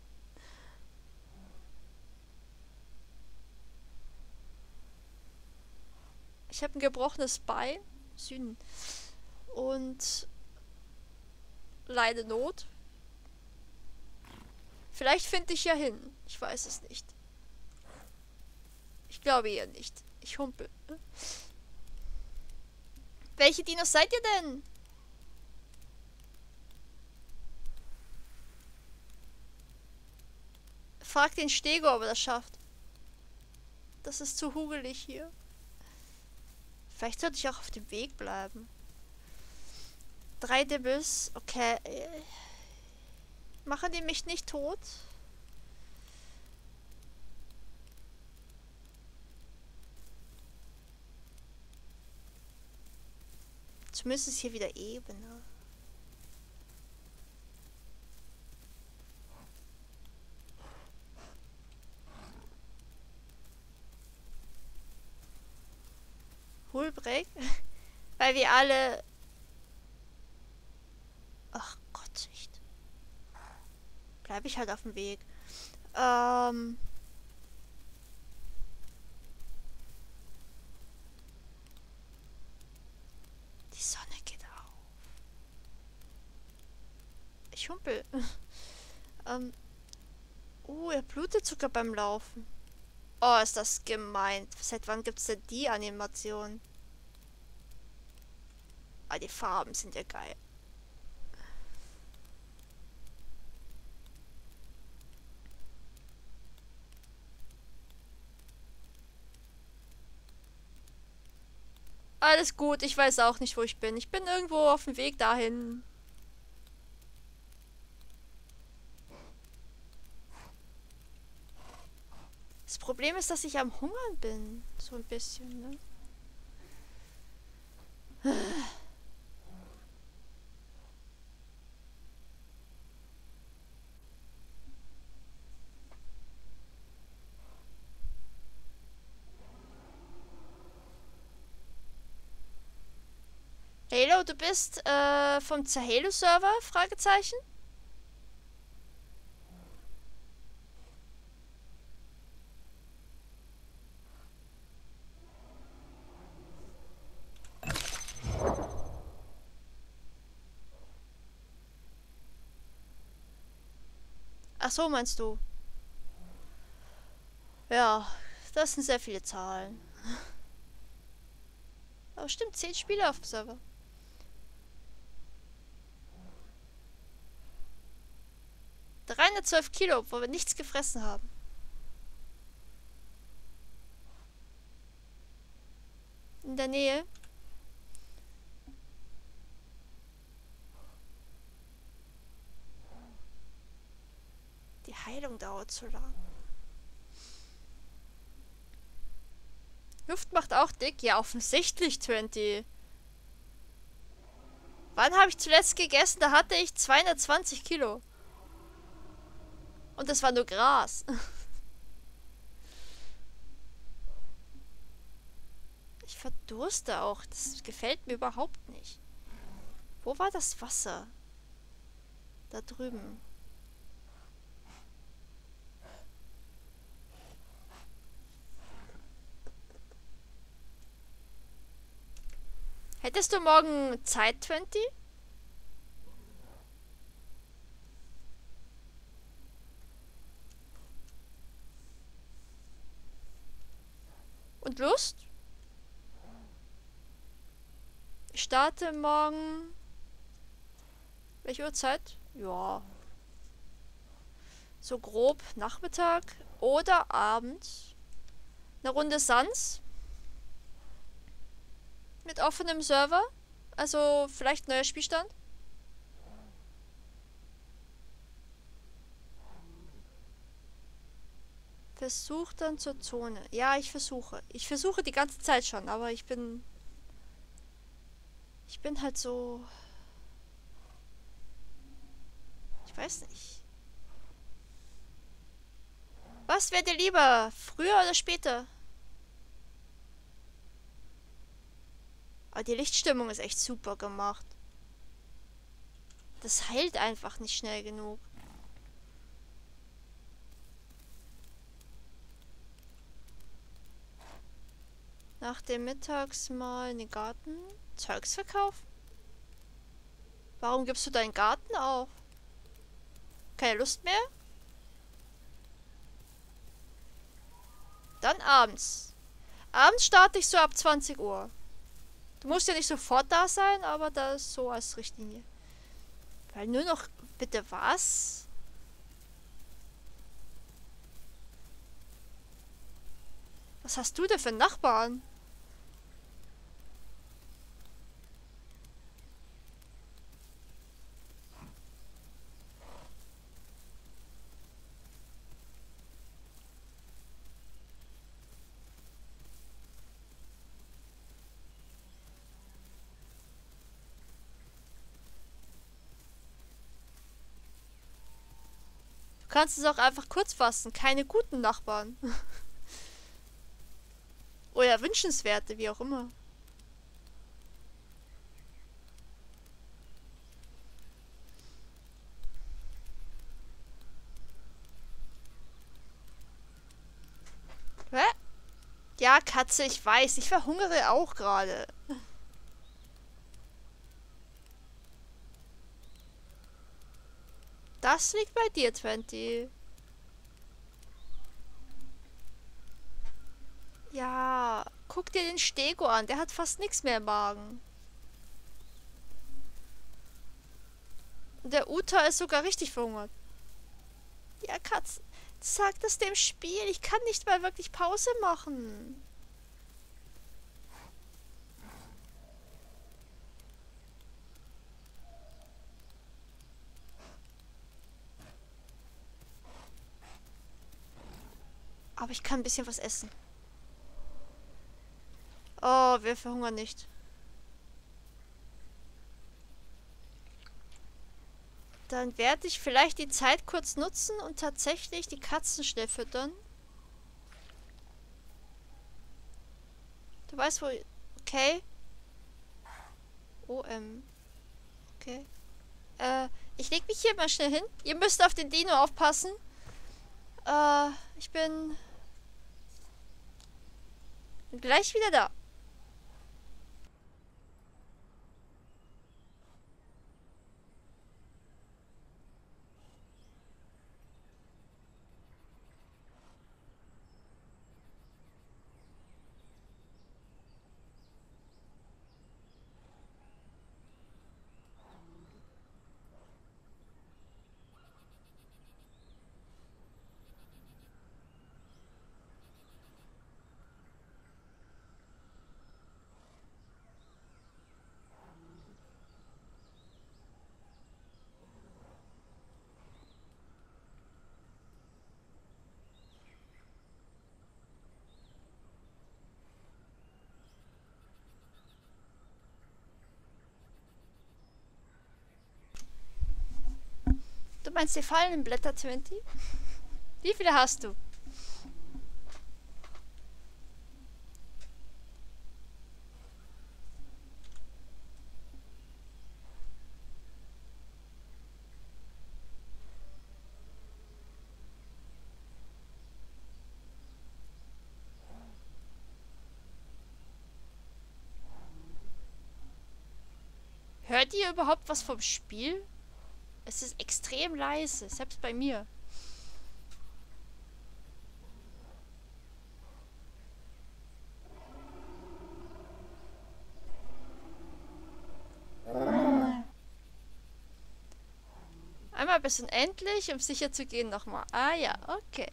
Ich habe ein gebrochenes Bein. Süden. Und leide Not. Vielleicht finde ich ja hin. Ich weiß es nicht. Ich glaube eher nicht. Ich humpel. Welche Dinos seid ihr denn? Frag den Stego, ob er das schafft. Das ist zu hugelig hier. Vielleicht sollte ich auch auf dem Weg bleiben. Drei Dibbles. Okay. Machen die mich nicht tot? Zumindest ist hier wieder Ebene. Hulbreck? Weil wir alle... Ach Gott, nicht. Bleibe ich halt auf dem Weg. Ähm... Die Sonne geht auf. Ich humpel. ähm... Uh, er blutet sogar beim Laufen. Oh, ist das gemein. Seit wann gibt's denn die Animation? Ah, die Farben sind ja geil. Alles gut, ich weiß auch nicht, wo ich bin. Ich bin irgendwo auf dem Weg dahin. Das Problem ist, dass ich am Hungern bin. So ein bisschen, ne? Halo, du bist äh, vom Zahalo-Server? Fragezeichen? Ach so, meinst du? Ja, das sind sehr viele Zahlen. Aber stimmt, zehn Spieler auf dem Server. zwölf Kilo, obwohl wir nichts gefressen haben. In der Nähe. Die Heilung dauert zu lang. Luft macht auch dick? Ja, offensichtlich, zwanzig. Wann habe ich zuletzt gegessen? Da hatte ich zweihundertzwanzig Kilo. Und das war nur Gras. Ich verdurste auch. Das gefällt mir überhaupt nicht. Wo war das Wasser? Da drüben. Hättest du morgen Zeit, zwanzig? Und Lust? Ich starte morgen. Welche Uhrzeit? Ja. So grob Nachmittag oder abends. Eine Runde Sans. Mit offenem Server. Also vielleicht neuer Spielstand. Versuch dann zur Zone. Ja, ich versuche. Ich versuche die ganze Zeit schon, aber ich bin... Ich bin halt so... Ich weiß nicht. Was wäre dir lieber? Früher oder später? Aber die Lichtstimmung ist echt super gemacht. Das heilt einfach nicht schnell genug. Nach dem Mittagsmahl in den Garten. Zeugs verkaufen? Warum gibst du deinen Garten auf? Keine Lust mehr? Dann abends. Abends starte ich so ab zwanzig Uhr. Du musst ja nicht sofort da sein, aber das ist so als Richtlinie. Weil nur noch... Bitte was? Was hast du denn für Nachbarn? Du kannst es auch einfach kurz fassen. Keine guten Nachbarn. Oder wünschenswerte, wie auch immer. Hä? Ja, Katze, ich weiß. Ich verhungere auch gerade. Das liegt bei dir, zwanzig. Ja, guck dir den Stego an. Der hat fast nichts mehr im Magen. Und der Uta ist sogar richtig verhungert. Ja, Katze, sag das dem Spiel. Ich kann nicht mal wirklich Pause machen. Aber ich kann ein bisschen was essen. Oh, wir verhungern nicht. Dann werde ich vielleicht die Zeit kurz nutzen und tatsächlich die Katzen schnell füttern. Du weißt wo... Okay. O M. Okay. Äh, ich leg mich hier mal schnell hin. Ihr müsst auf den Dino aufpassen. Äh, ich bin... gleich wieder da. meinst, die fallen Blätter, Twenty? Wie viele hast du? Hört ihr überhaupt was vom Spiel? Es ist extrem leise, selbst bei mir. Einmal bis unendlich, um sicher zu gehen nochmal. Ah ja, okay.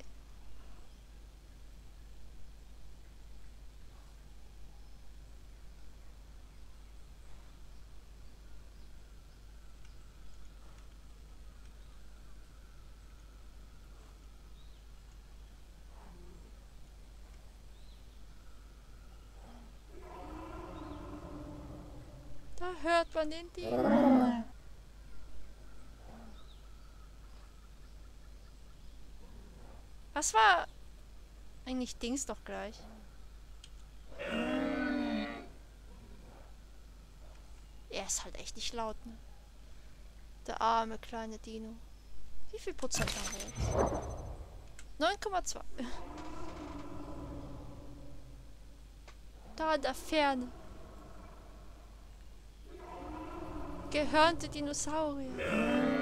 Da hört man den Dino. Was war eigentlich Dings doch gleich? Er ist halt echt nicht laut, ne? Der arme kleine Dino. Wie viel Prozent haben wir jetzt? neun Komma zwei. Da in der Ferne. Gehörnte Dinosaurier.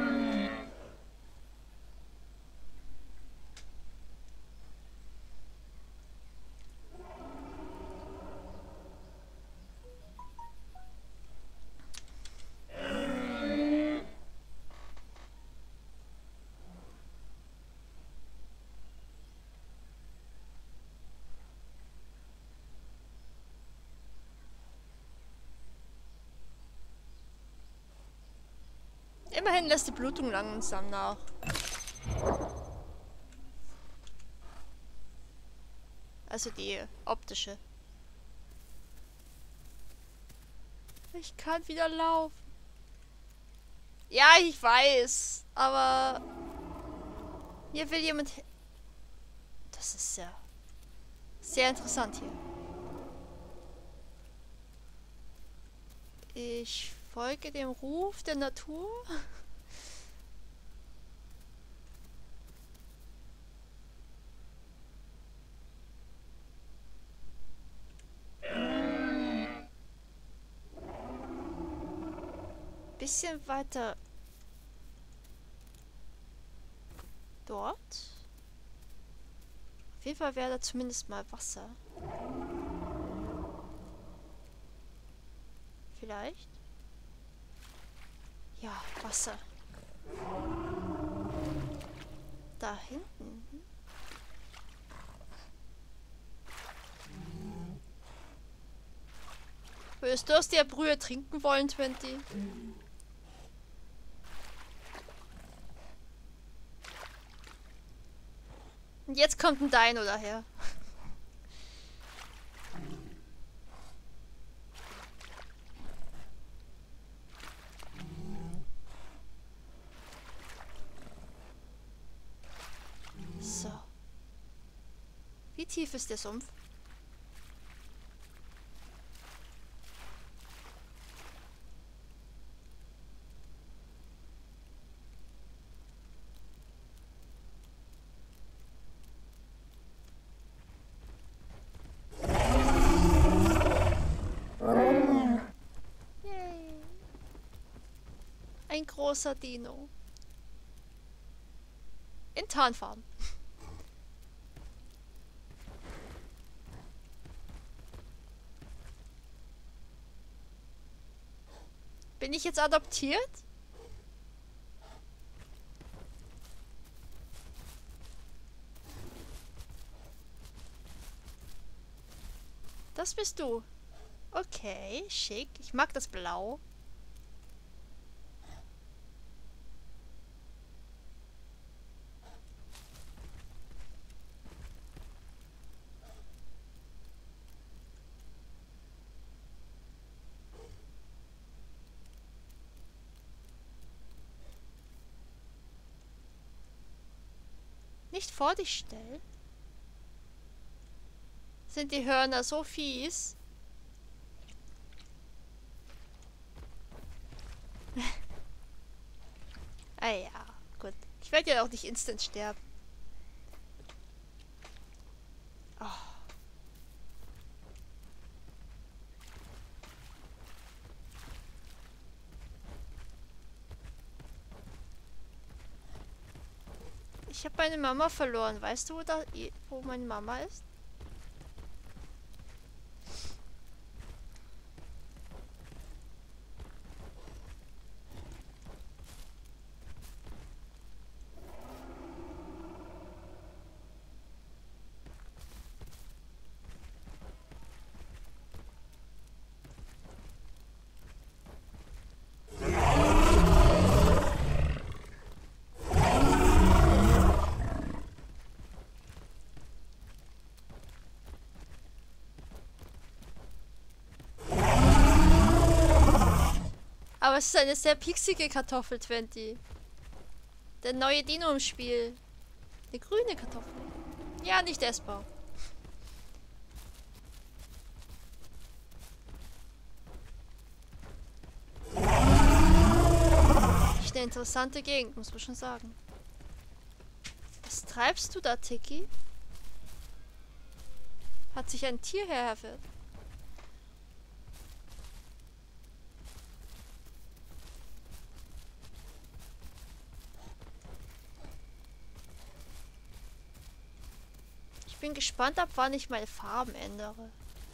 Immerhin lässt die Blutung langsam nach. Also die optische. Ich kann wieder laufen. Ja, ich weiß. Aber hier will jemand... Das ist sehr... Sehr interessant hier. Ich folge dem Ruf der Natur. Bisschen weiter dort. Auf jeden Fall wäre da zumindest mal Wasser. Vielleicht? Ja, Wasser. Da hinten. Würdest du aus der Brühe trinken wollen, Twenty? Und jetzt kommt ein Dino daher. So. Wie tief ist der Sumpf? Ein großer Dino. In Tarnfarben. Bin ich jetzt adoptiert? Das bist du. Okay, schick. Ich mag das Blau. nicht vor dich stellen? Sind die Hörner so fies? Ah ja, gut. Ich werde ja auch nicht instant sterben. Oh. Ich habe meine Mama verloren. Weißt du, wo, da, wo meine Mama ist? Aber es ist eine sehr pixige Kartoffel, Twenty. Der neue Dino im Spiel. Eine grüne Kartoffel. Ja, nicht essbar. Ist eine interessante Gegend, muss man schon sagen. Was treibst du da, Tiki? Hat sich ein Tier hergeführt? Ich bin gespannt, ab wann ich meine Farben ändere.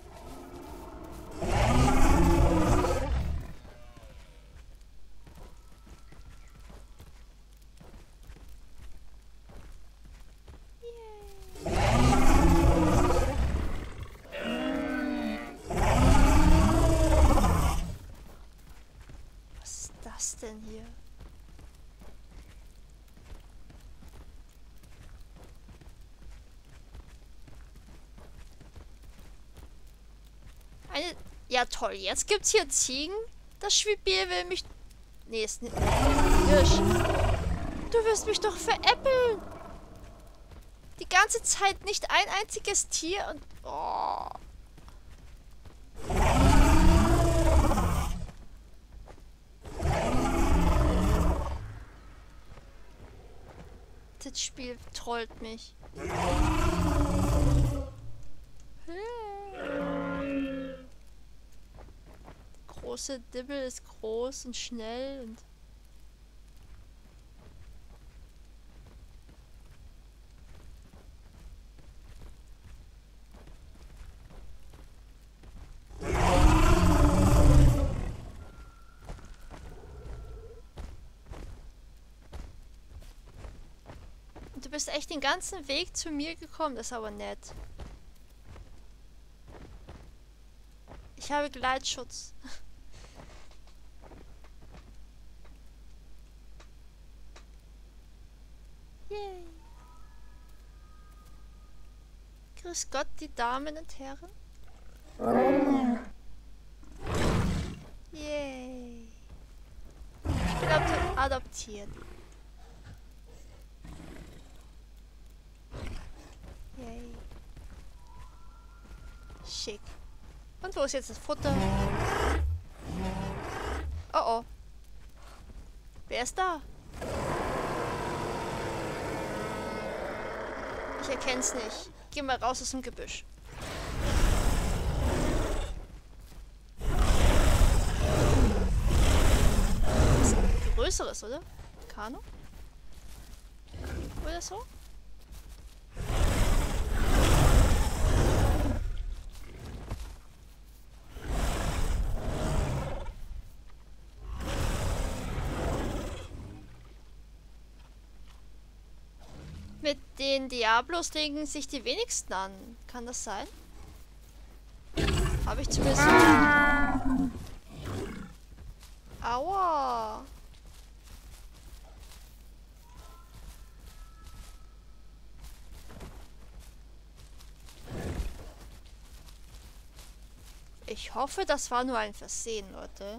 Was ist das denn hier? Eine... Ja toll, jetzt gibt's hier Ziegen. Das Spiel will mich... Nee, ist nicht... Hirsch. Du wirst mich doch veräppeln. Die ganze Zeit nicht ein einziges Tier und... Oh. Das Spiel trollt mich. Große Dibbel ist groß und schnell und... Du bist echt den ganzen Weg zu mir gekommen, das ist aber nett. Ich habe Gleitschutz. Yay. Grüß Gott, die Damen und Herren. Yay. Ich bin adop- adoptiert. Yay. Schick. Und wo ist jetzt das Futter? Oh oh. Wer ist da? Ich erkenn's nicht. Geh mal raus aus dem Gebüsch. Das ist ein größeres, oder? Kano? Oder so? Mit den Diablos legen sich die wenigsten an. Kann das sein? Habe ich zumindest... Aua! Ich hoffe, das war nur ein Versehen, Leute.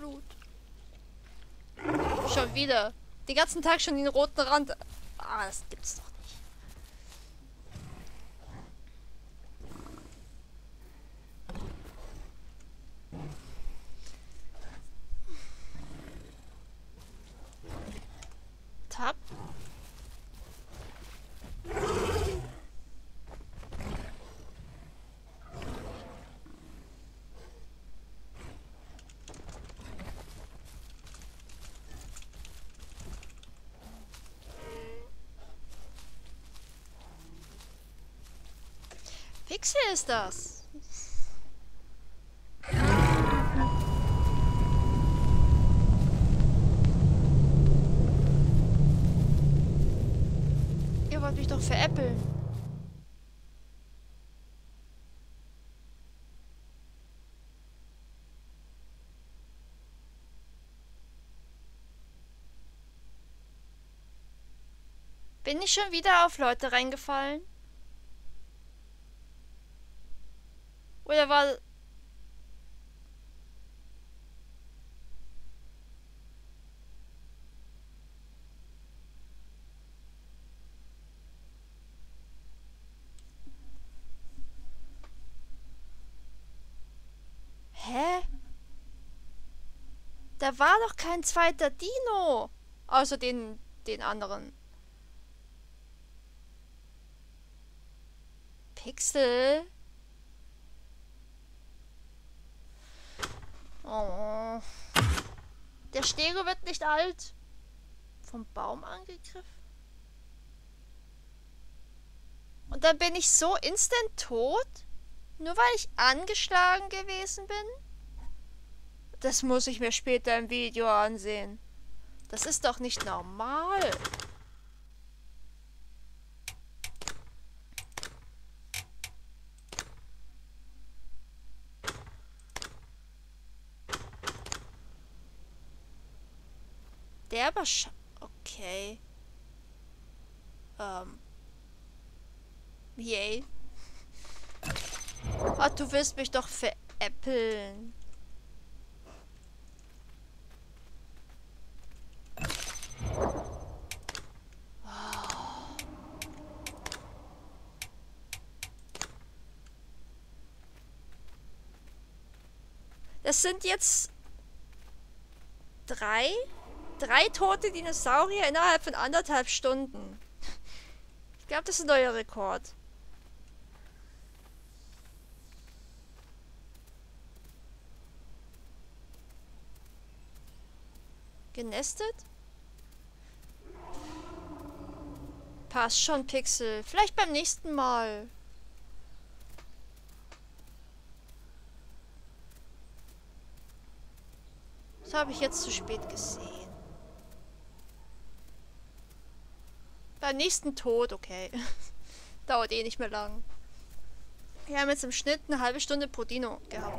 Blut. Schon wieder. Den ganzen Tag schon den roten Rand. Ah, das gibt's doch nicht. Tab. Pixel ist das. Ihr wollt mich doch veräppeln. Bin ich schon wieder auf Leute reingefallen? Oder war... Hä? Da war doch kein zweiter Dino. Außer den, den anderen. Pixel? Oh. Der Stego wird nicht alt. Vom Baum angegriffen? Und dann bin ich so instant tot? Nur weil ich angeschlagen gewesen bin? Das muss ich mir später im Video ansehen. Das ist doch nicht normal. Der aber sch... Okay. Ähm. Yay. Ah, du willst mich doch veräppeln. Oh. Das sind jetzt drei, drei tote Dinosaurier innerhalb von anderthalb Stunden. Ich glaube, das ist ein neuer Rekord. Genestet? Passt schon, Pixel. Vielleicht beim nächsten Mal. Das habe ich jetzt zu spät gesehen. Beim nächsten Tod, okay. Dauert eh nicht mehr lang. Wir haben jetzt im Schnitt eine halbe Stunde pro Dino gehabt.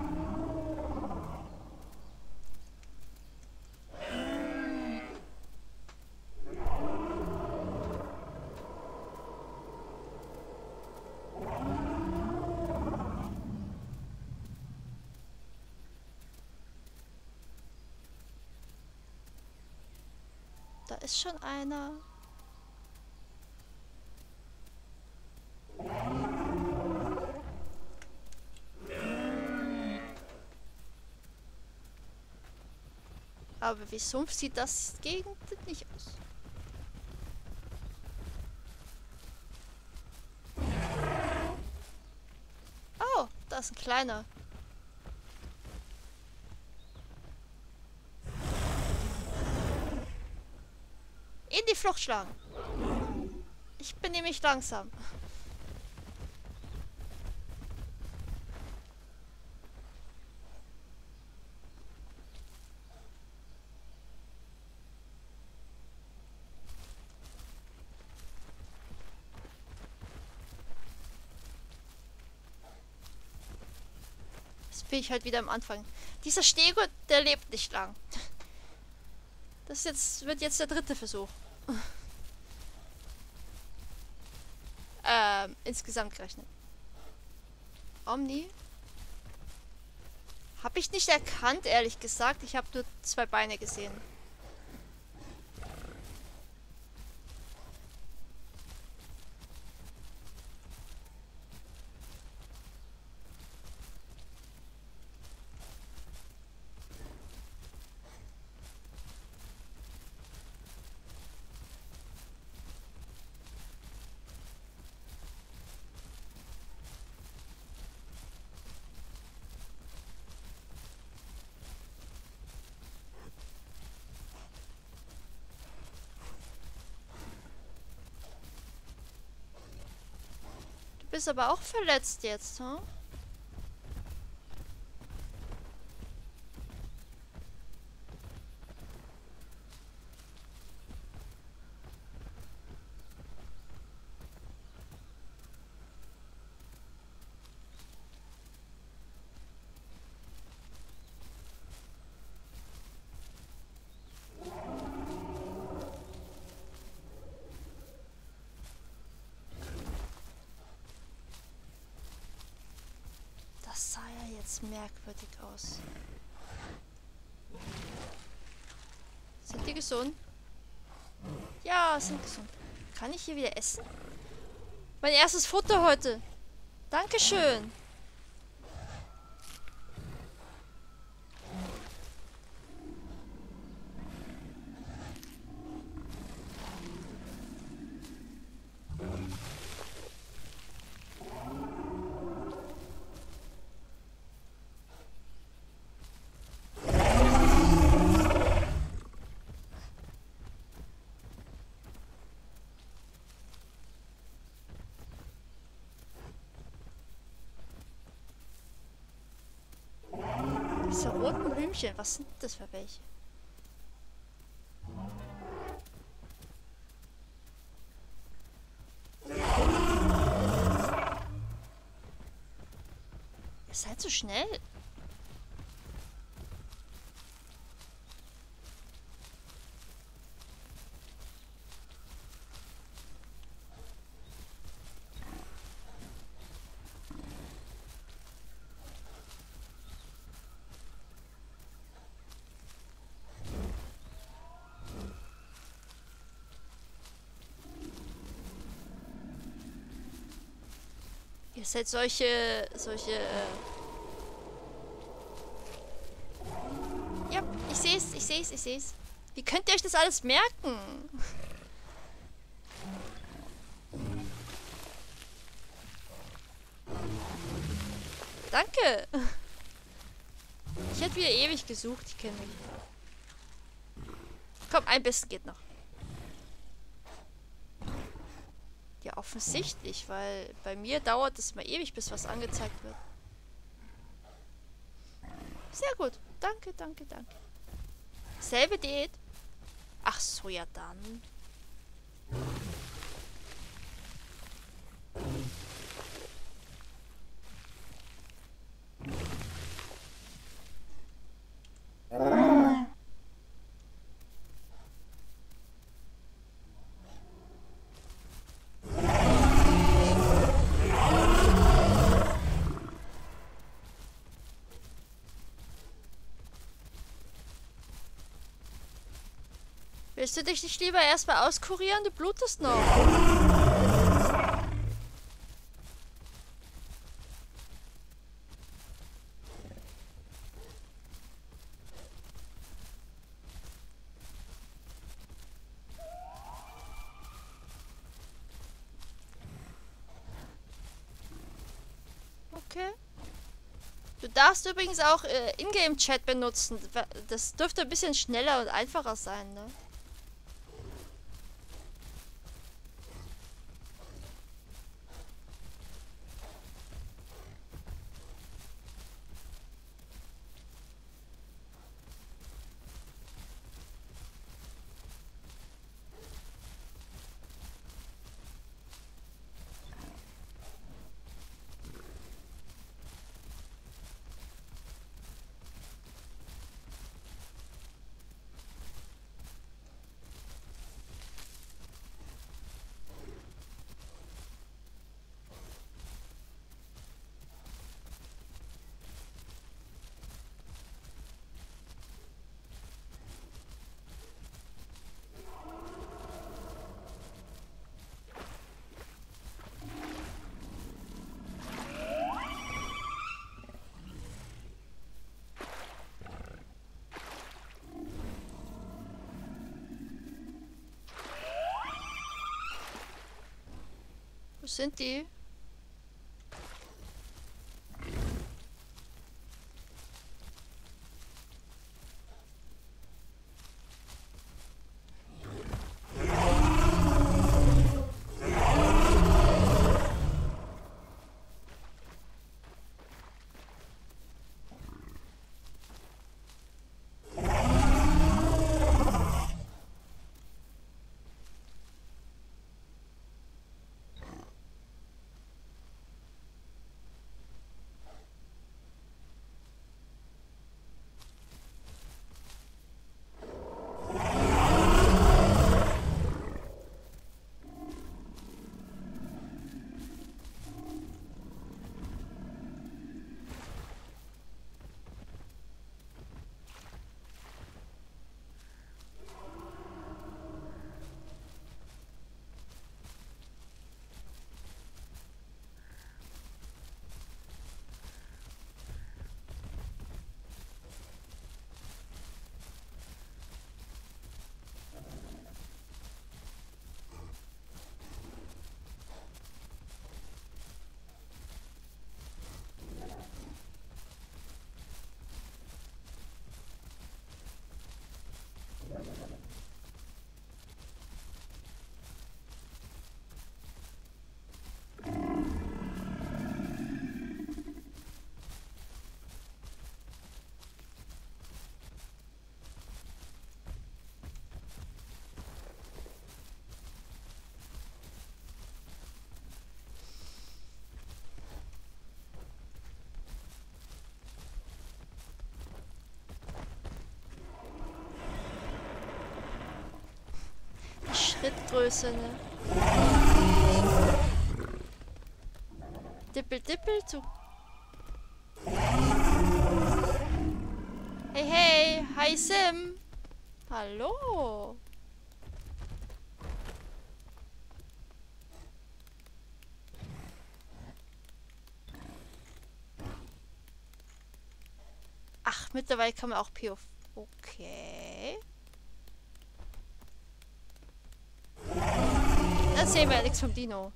Da ist schon einer. Aber wie Sumpf sieht das Gegend nicht aus. Oh, da ist ein kleiner. In die Flucht schlagen. Ich bin nämlich langsam. Jetzt bin ich halt wieder am Anfang. Dieser Stego, der lebt nicht lang. Das ist jetzt, wird jetzt der dritte Versuch. ähm, insgesamt gerechnet. Omni. Habe ich nicht erkannt, ehrlich gesagt. Ich habe nur zwei Beine gesehen. Du bist aber auch verletzt jetzt, hm? Das sah ja jetzt merkwürdig aus. Sind die gesund? Ja, sind gesund. Kann ich hier wieder essen? Mein erstes Futter heute. Dankeschön. Diese roten Blümchen, was sind das für welche? Ihr seid so schnell. Ihr seid solche, solche, äh ja, ich seh's, ich seh's, ich seh's. Wie könnt ihr euch das alles merken? Danke. Ich hätte wieder ewig gesucht, ich kenne mich. Komm, ein bisschen geht noch. Ja, offensichtlich, weil bei mir dauert es mal ewig, bis was angezeigt wird. Sehr gut. Danke, danke, danke. Selbe Diät. Ach so, ja dann. Willst du dich nicht lieber erstmal auskurieren? Du blutest noch. Okay. Du darfst übrigens auch äh, Ingame-Chat benutzen. Das dürfte ein bisschen schneller und einfacher sein, ne? sind die? Schrittgröße, ne? Dippel, dippel, zu. Hey, hey, hi Sim. Hallo. Ach, mittlerweile kann man auch P O V. Okay. Dann sehen wir ja nichts vom Dino.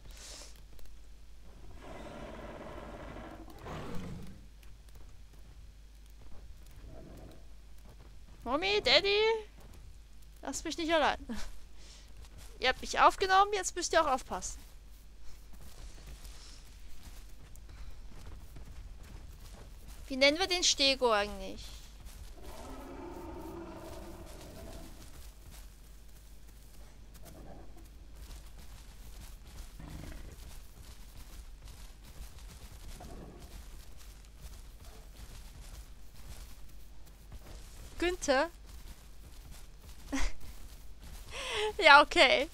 Mommy, Daddy, lasst mich nicht allein. Ihr habt mich aufgenommen, jetzt müsst ihr auch aufpassen. Wie nennen wir den Stego eigentlich? Günther? Ja, okay.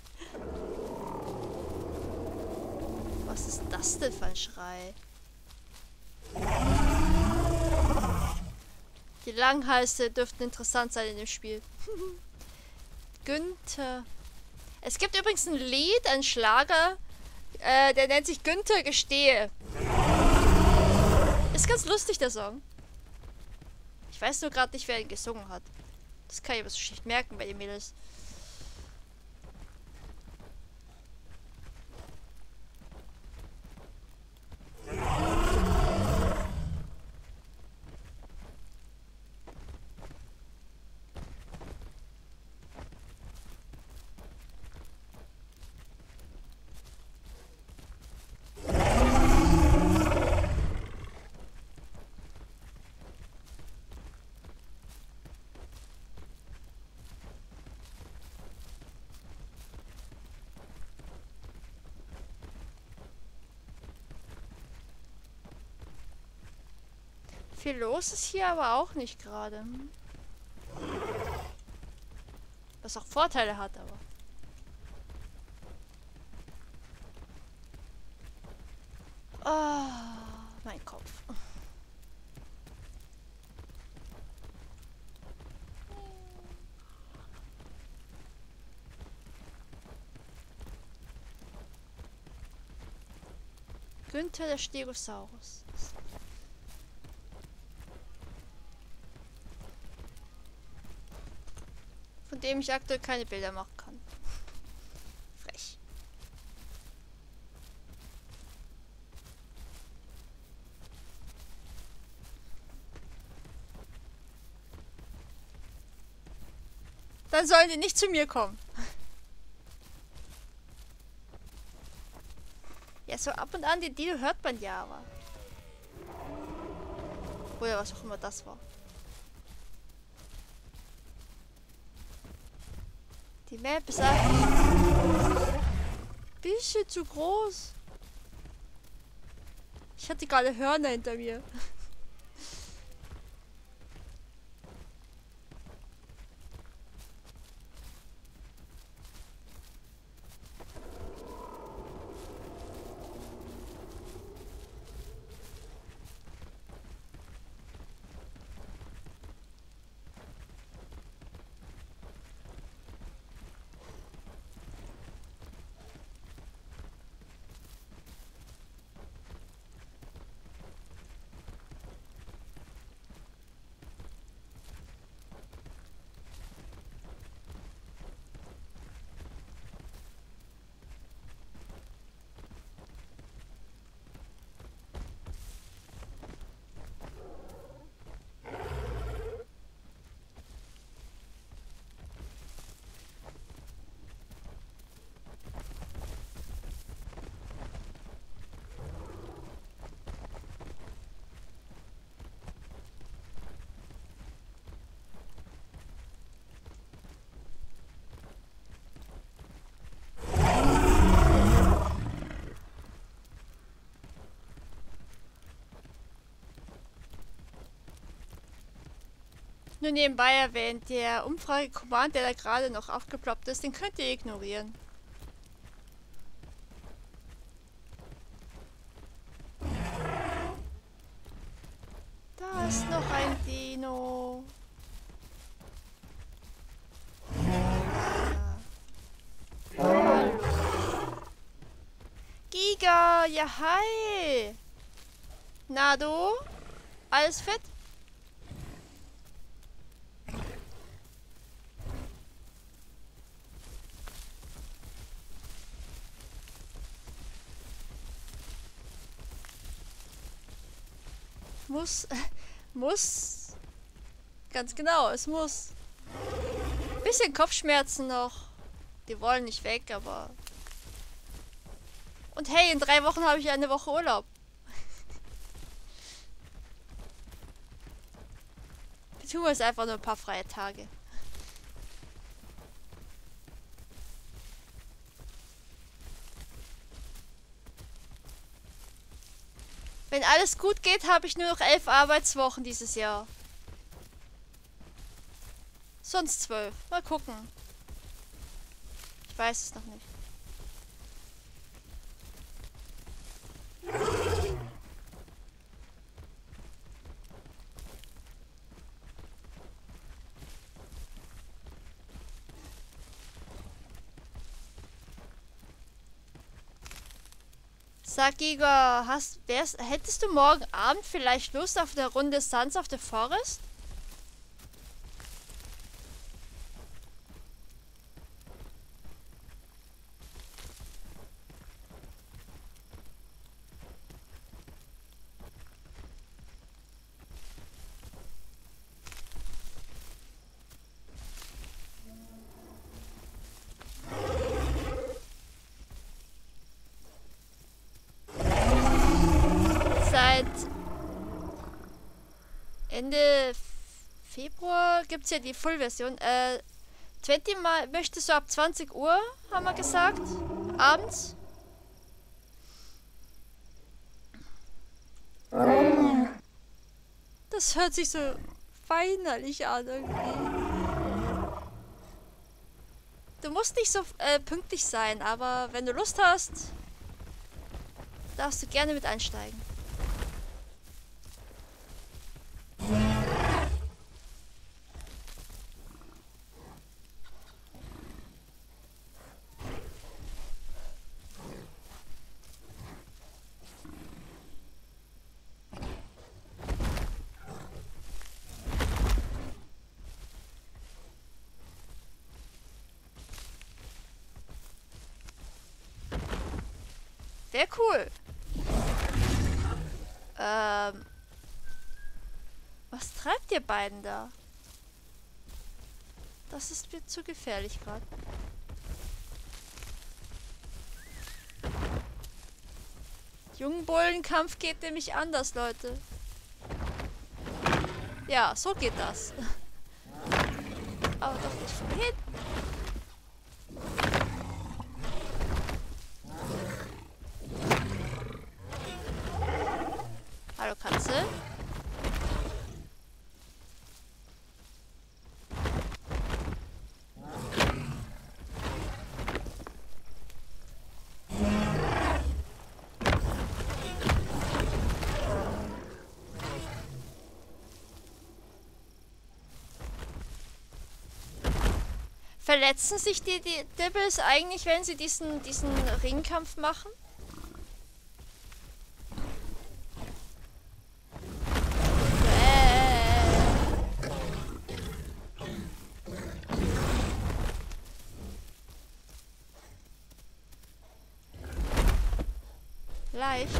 Was ist das denn für ein Schrei? Die Langhalse dürften interessant sein in dem Spiel. Günther. Es gibt übrigens ein Lied, ein Schlager, äh, der nennt sich Günther Gestehe. Ist ganz lustig, der Song. Ich weiß nur gerade nicht, wer ihn gesungen hat. Das kann ich aber so schlecht merken bei den Mädels. Viel los ist hier aber auch nicht gerade. Was auch Vorteile hat, aber. Oh, mein Kopf. Günther der Stegosaurus. Von dem ich aktuell keine Bilder machen kann. Frech. Dann sollen die nicht zu mir kommen. Ja, so ab und an die Dino hört man ja, aber... Oder was auch immer das war. Die Map ist einfach... bisschen zu groß. Ich hatte gerade Hörner hinter mir. Nur nebenbei erwähnt, der Umfrage-Command, der da gerade noch aufgeploppt ist, den könnt ihr ignorieren. Da ist noch ein Dino. Ja. Giga, ja hi. Na du? Alles fit? Muss, muss, ganz genau, es muss. Bisschen Kopfschmerzen noch, die wollen nicht weg, aber... Und hey, in drei Wochen habe ich eine Woche Urlaub. Wir tun jetzt einfach nur ein paar freie Tage. Wenn alles gut geht, habe ich nur noch elf Arbeitswochen dieses Jahr. Sonst zwölf. Mal gucken. Ich weiß es noch nicht. Sag Igor, hast, wärst, hättest du morgen Abend vielleicht Lust auf eine Runde Sons of the Forest? Ende Februar gibt es ja die Full-Version. Äh, zwanzig Mal möchtest du ab zwanzig Uhr, haben wir gesagt, abends. Das hört sich so weinerlich an irgendwie. Du musst nicht so äh, pünktlich sein, aber wenn du Lust hast, darfst du gerne mit einsteigen. Sehr cool. Ähm. Was treibt ihr beiden da? Das ist mir zu gefährlich gerade. Jungbullenkampf geht nämlich anders, Leute. Ja, so geht das. Aber doch nicht von hinten. Hallo Katze. Verletzen sich die, die Dibbles eigentlich, wenn sie diesen, diesen Ringkampf machen? Leicht.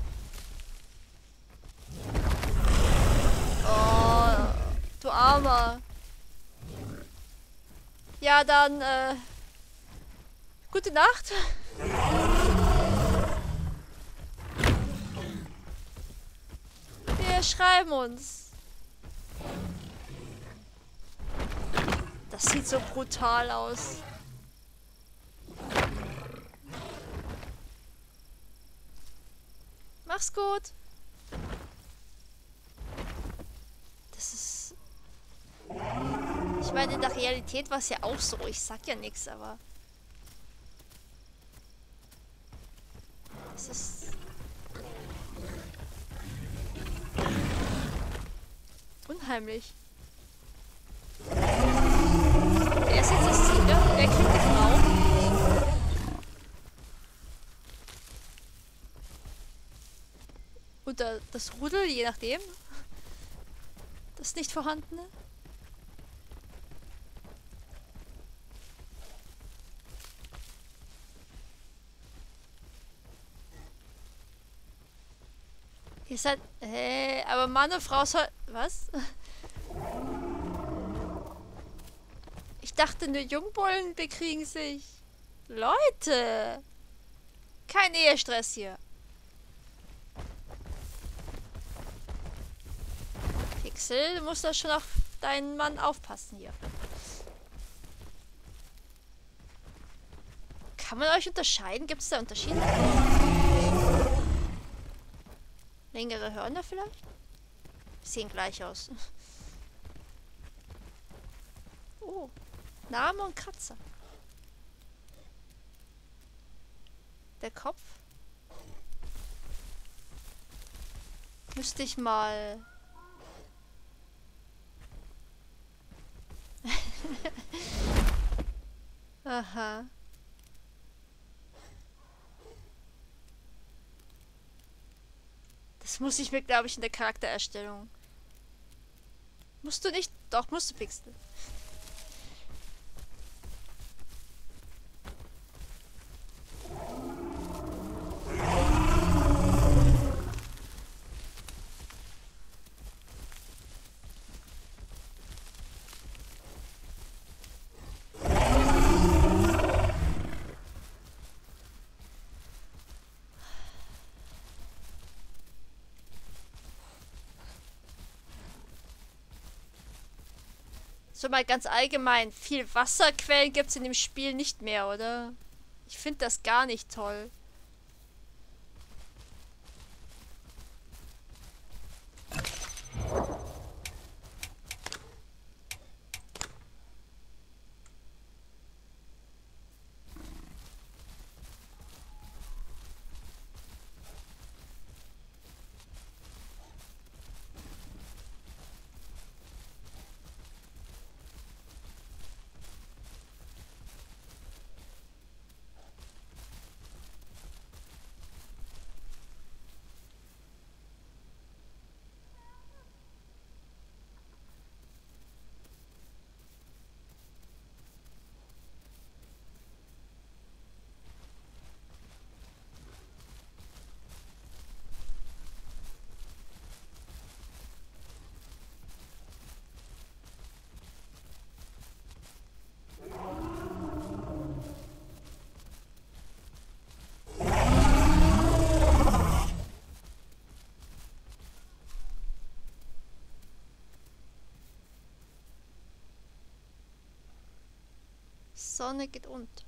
Oh, du Armer. Ja, dann, äh... gute Nacht. Wir schreiben uns. Das sieht so brutal aus. Mach's gut. Das ist... Ich meine, in der Realität war es ja auch so. Ich sag ja nichts, aber... Es ist... unheimlich. Wer ist jetzt das Ziel? Wer kriegt die Frau? Oder das Rudel, je nachdem. Das nicht vorhandene. Ihr seid... Äh, aber Mann und Frau soll... Was? Ich dachte, nur Jungbullen bekriegen sich. Leute! Kein Ehestress hier. Pixel, du musst da schon auf deinen Mann aufpassen hier. Kann man euch unterscheiden? Gibt es da Unterschiede? Längere Hörner vielleicht? Sehen gleich aus. Oh. Name und Kratzer. Der Kopf. Müsste ich mal... Aha. Das muss ich mir, glaube ich, in der Charaktererstellung. Musst du nicht? Doch, musst du, Pixel. So mal ganz allgemein, viel Wasserquellen gibt es in dem Spiel nicht mehr, oder? Ich finde das gar nicht toll. Sonne geht unter.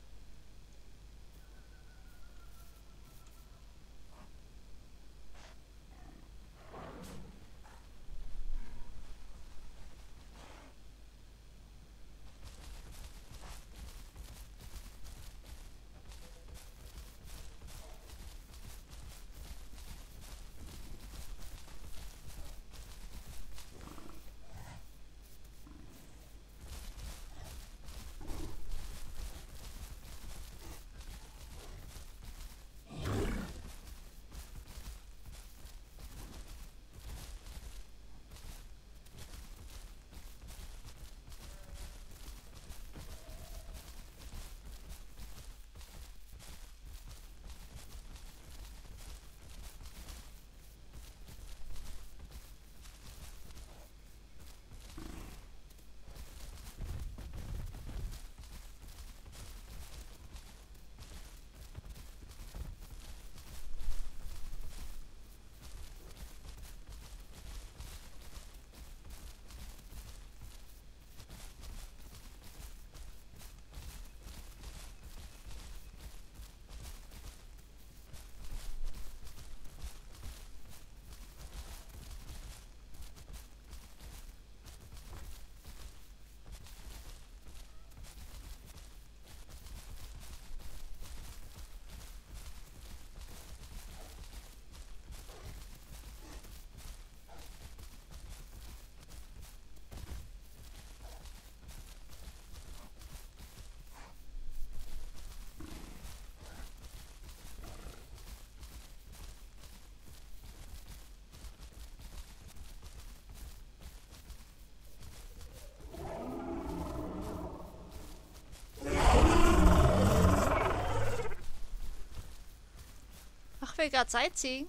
Ach, wir gerade Sightseeing.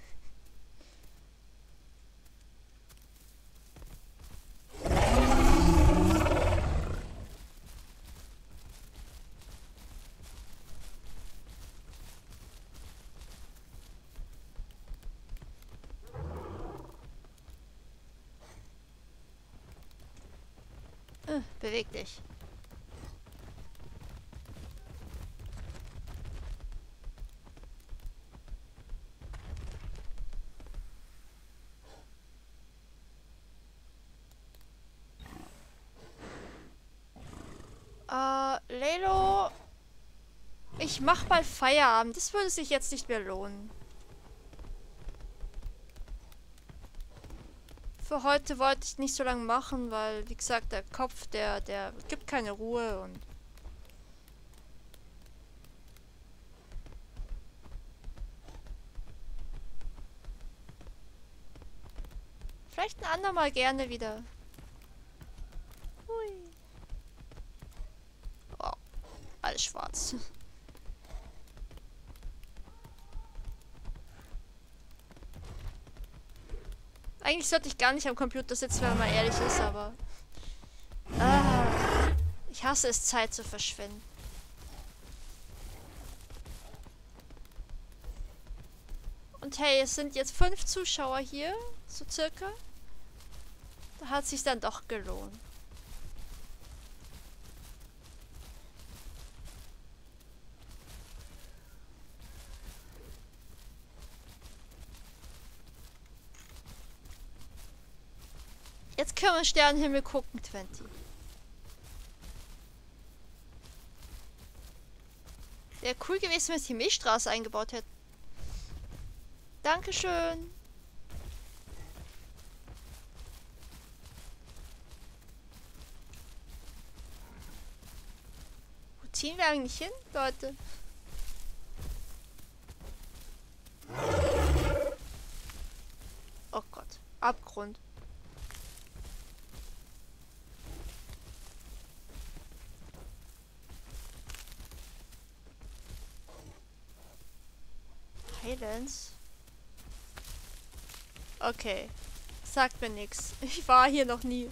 Äh, beweg dich. Äh, Lelo, ich mach mal Feierabend. Das würde sich jetzt nicht mehr lohnen. Für heute wollte ich nicht so lange machen, weil, wie gesagt, der Kopf, der, der gibt keine Ruhe und... Vielleicht ein andermal gerne wieder. Hui. Oh, alles schwarz. Eigentlich sollte ich gar nicht am Computer sitzen, wenn man mal ehrlich ist, aber... Ah, ich hasse es, Zeit zu verschwenden. Und hey, es sind jetzt fünf Zuschauer hier, so circa. Da hat es sich dann doch gelohnt. Jetzt können wir Sternenhimmel gucken, Twenty. Wäre cool gewesen, wenn sie die Milchstraße eingebaut hätten. Dankeschön. Wo ziehen wir eigentlich hin, Leute? Oh Gott. Abgrund. Highlands. Okay. Sagt mir nichts. Ich war hier noch nie.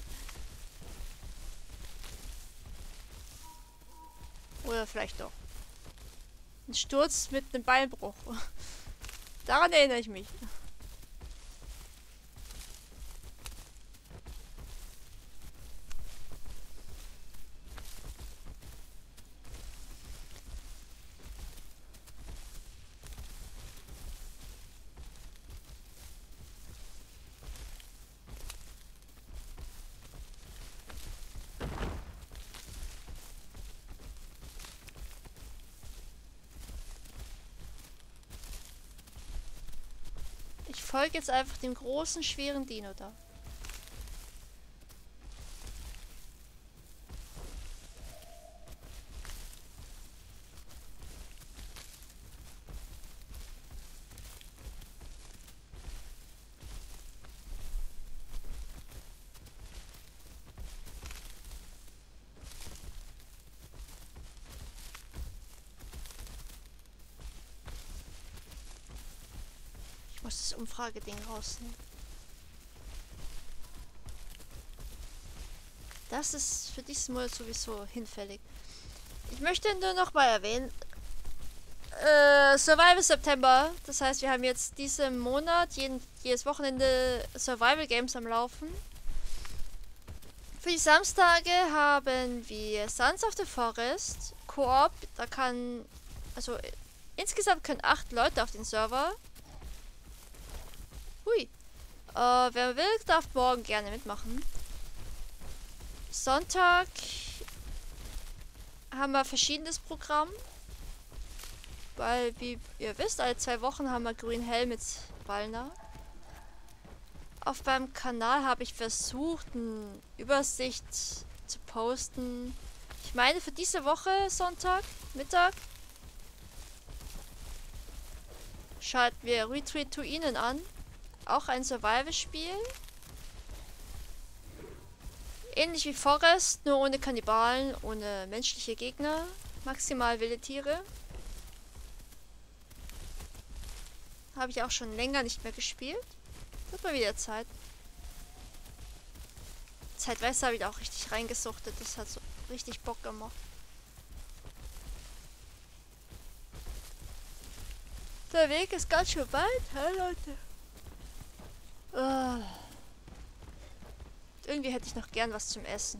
Oder vielleicht doch. Ein Sturz mit einem Beinbruch. Daran erinnere ich mich. folge jetzt einfach dem großen, schweren Dino da. Ich muss das Umfrageding rausnehmen. Das ist für diesen Monat sowieso hinfällig. Ich möchte nur noch mal erwähnen, äh, Survival September. Das heißt, wir haben jetzt diesen Monat jeden, jedes Wochenende Survival Games am Laufen. Für die Samstage haben wir Sons of the Forest, Koop. Da kann, also insgesamt können acht Leute auf den Server. Hui. Äh, wer will, darf morgen gerne mitmachen. Sonntag haben wir verschiedenes Programm. Weil, wie ihr wisst, alle zwei Wochen haben wir Green Hell mit Wallner. Auf meinem Kanal habe ich versucht, eine Übersicht zu posten. Ich meine, für diese Woche, Sonntag, Mittag, schalten wir Retreat to Ihnen an. Auch ein Survival-Spiel. Ähnlich wie Forest, nur ohne Kannibalen, ohne menschliche Gegner. Maximal wilde Tiere. Habe ich auch schon länger nicht mehr gespielt. Wird mal wieder Zeit. Zeitweise habe ich auch richtig reingesuchtet. Das hat so richtig Bock gemacht. Der Weg ist ganz schön weit, hä, Leute? Uh. Irgendwie hätte ich noch gern was zum Essen.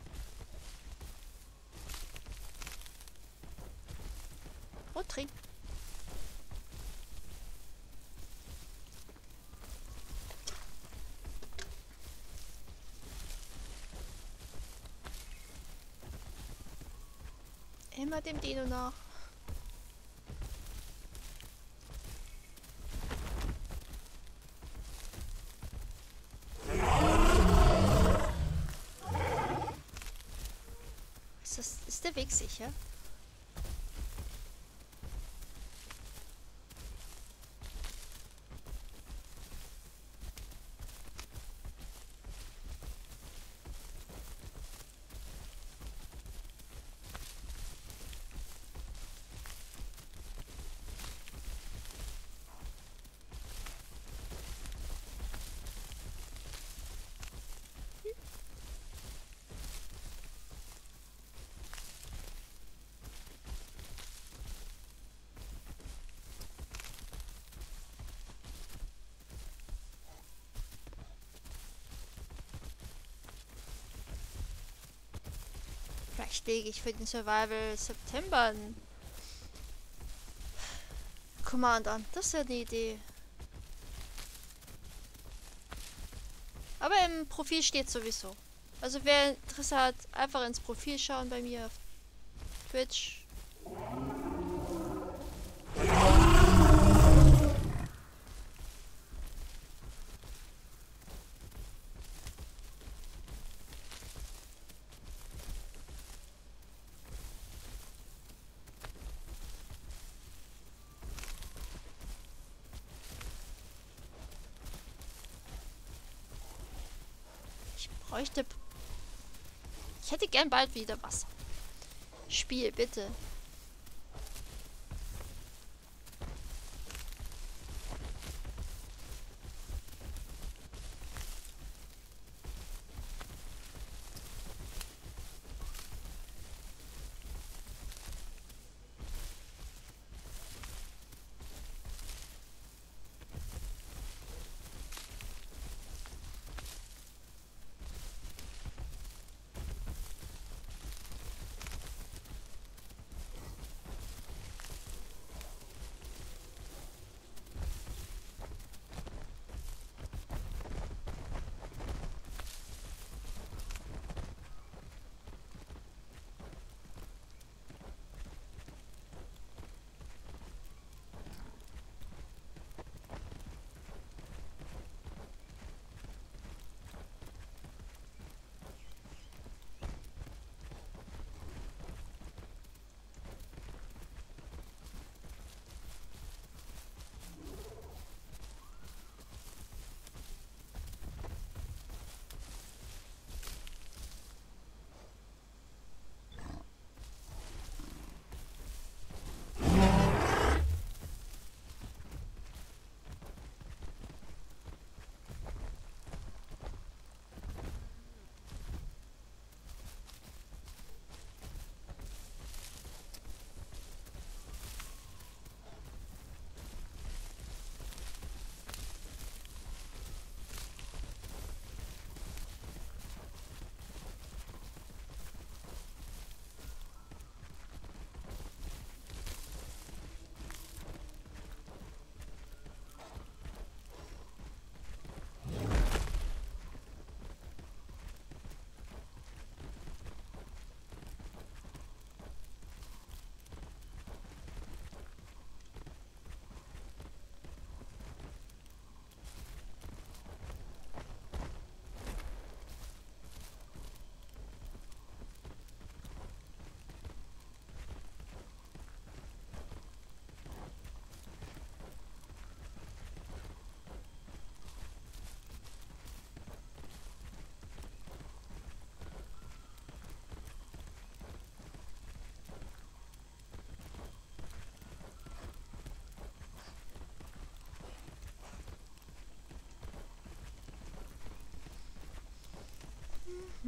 Und trinken. Immer dem Dino nach. Ist, das, ist der Weg sicher? Vielleicht lege ich für den Survival September einen Command an. Das ist ja eine Idee. Aber im Profil steht sowieso. Also wer Interesse hat, einfach ins Profil schauen bei mir auf Twitch. Bräuchte. Ich hätte gern bald wieder Wasser. Spiel, bitte.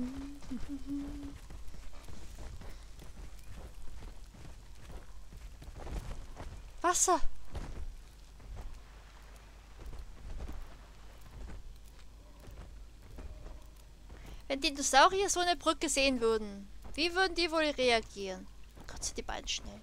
Wasser. Wenn Dinosaurier so eine Brücke sehen würden, wie würden die wohl reagieren? Gott, sind die beiden schnell.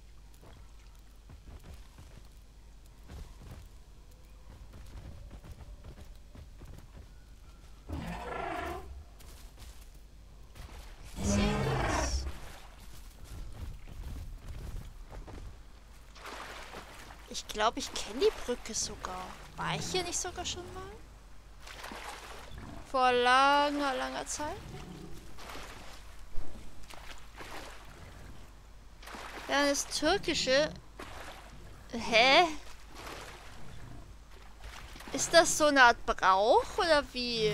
Ich glaube, ich kenne die Brücke sogar. War ich hier nicht sogar schon mal? Vor langer, langer Zeit? Ja, das Türkische... Hä? Ist das so eine Art Brauch oder wie?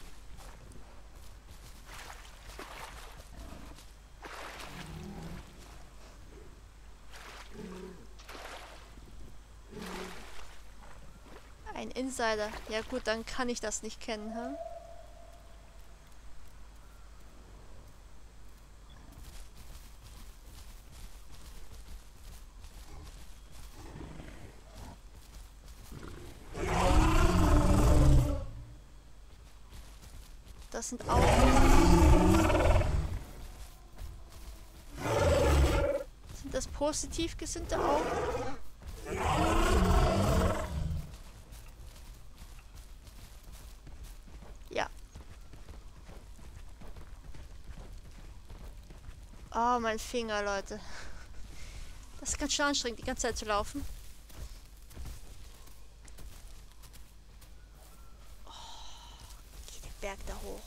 Ein Insider. Ja gut, dann kann ich das nicht kennen, hm? Das sind auch... Sind das positiv gesinnte Augen? Ja. Oh, mein Finger, Leute. Das ist ganz schön anstrengend, die ganze Zeit zu laufen. Oh, geht der Berg da hoch.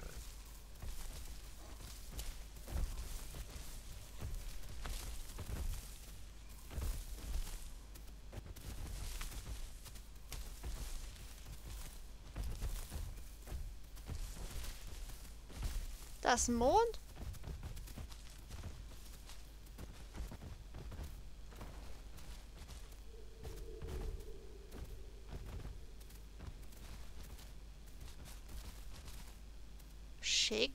Da ist ein Mond. Schick.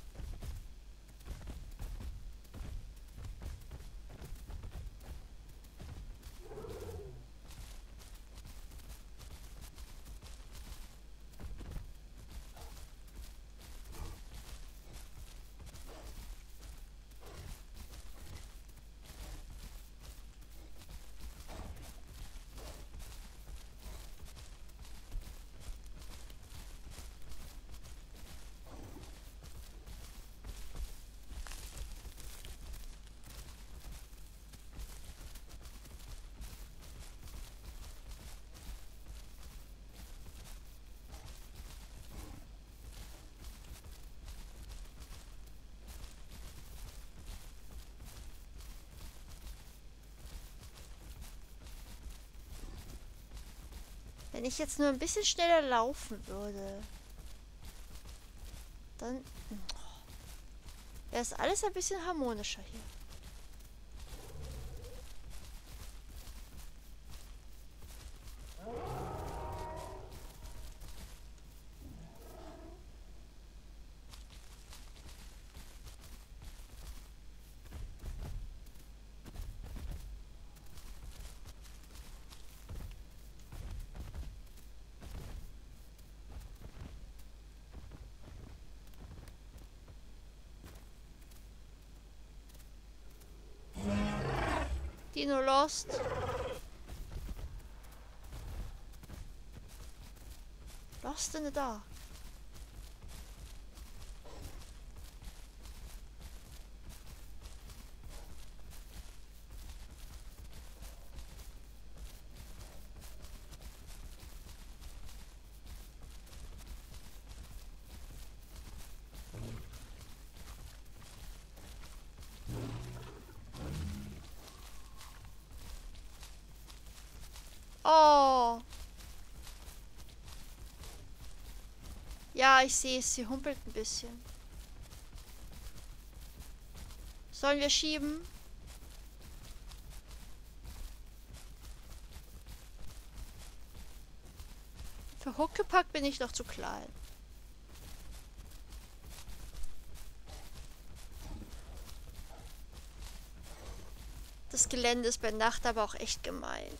Wenn ich jetzt nur ein bisschen schneller laufen würde, dann wäre es alles ein bisschen harmonischer hier. Dino Lost. Lost in the dark. Oh. Ja, ich sehe es. Sie humpelt ein bisschen. Sollen wir schieben? Für Huckepack bin ich noch zu klein. Das Gelände ist bei Nacht aber auch echt gemein.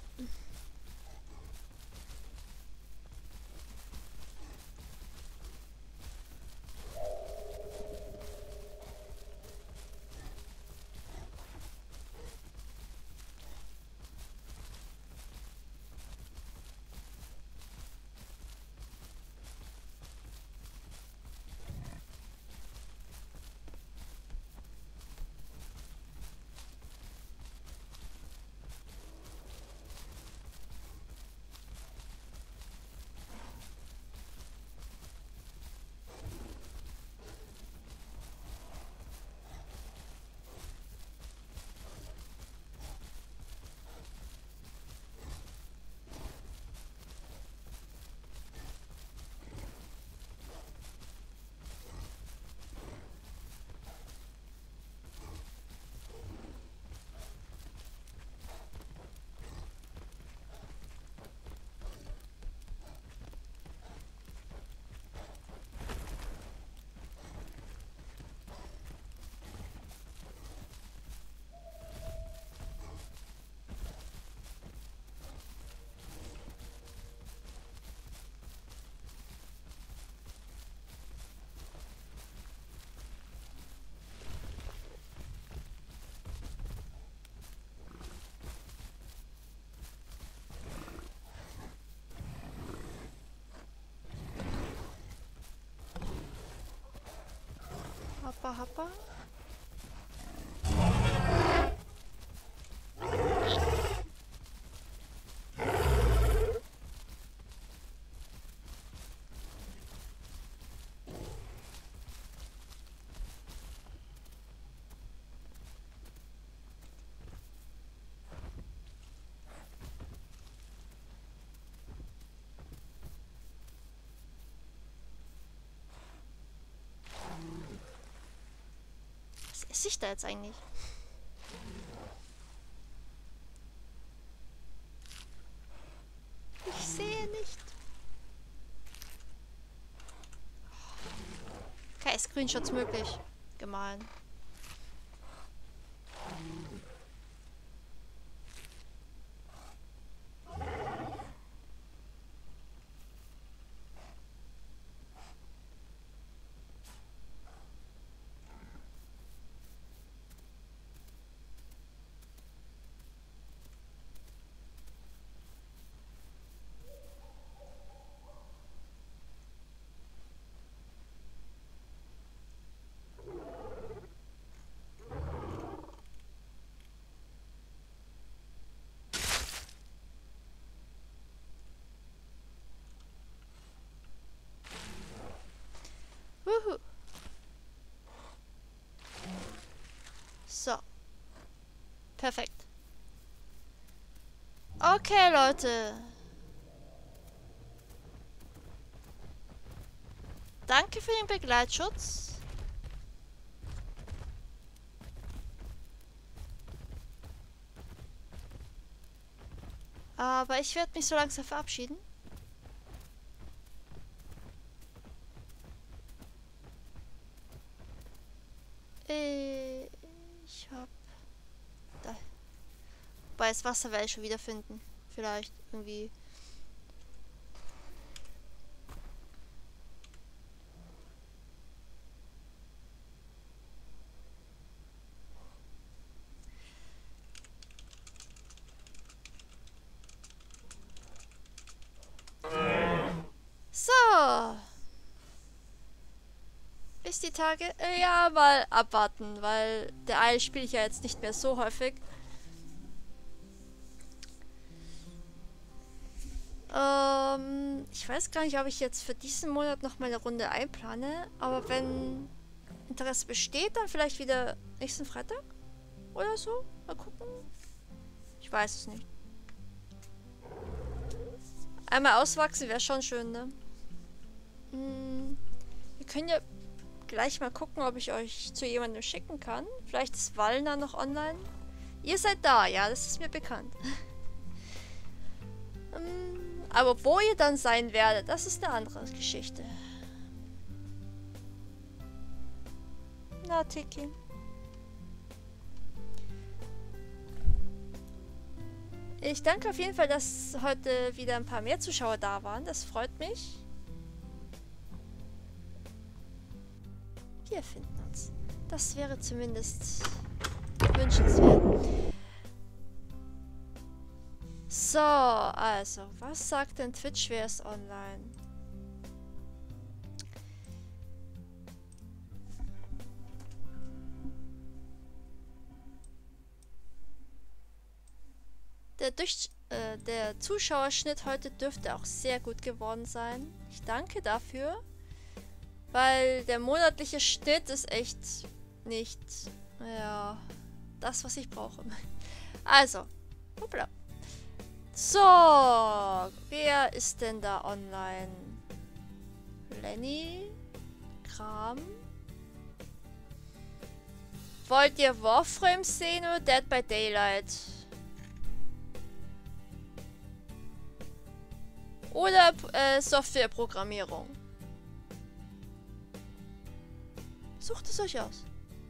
Hoppa, hoppa. Was esse ich da jetzt eigentlich? Ich sehe nicht. Okay, Screenshots möglich. Gemein. Wuhu. So. Perfekt. Okay, Leute. Danke für den Begleitschutz. Aber ich werde mich so langsam verabschieden. Ich hab... Da. Wobei, das Wasser werde ich schon wieder finden. Vielleicht irgendwie... So. Bis die Tage... Äh, ja, mal abwarten, weil der Eil spiele ich ja jetzt nicht mehr so häufig. Ähm, ich weiß gar nicht, ob ich jetzt für diesen Monat noch mal eine Runde einplane, aber wenn Interesse besteht, dann vielleicht wieder nächsten Freitag oder so. Mal gucken. Ich weiß es nicht. Einmal auswachsen wäre schon schön, ne? Hm, wir können ja gleich mal gucken, ob ich euch zu jemandem schicken kann. Vielleicht ist Wallner noch online. Ihr seid da, ja, das ist mir bekannt. hm, aber wo ihr dann sein werdet, das ist eine andere Geschichte. Na, Tiki. Ich danke auf jeden Fall, dass heute wieder ein paar mehr Zuschauer da waren. Das freut mich. Wir finden uns. Das wäre zumindest wünschenswert. So, also, was sagt denn Twitch, wer ist online? Der, durch, äh, der Zuschauerschnitt heute dürfte auch sehr gut geworden sein. Ich danke dafür. Weil der monatliche Schnitt ist echt nicht, ja, das, was ich brauche. Also, hoppla. So, wer ist denn da online? Lenny? Kram? Wollt ihr Warframes sehen oder Dead by Daylight? Oder äh, Softwareprogrammierung? Sucht es euch aus.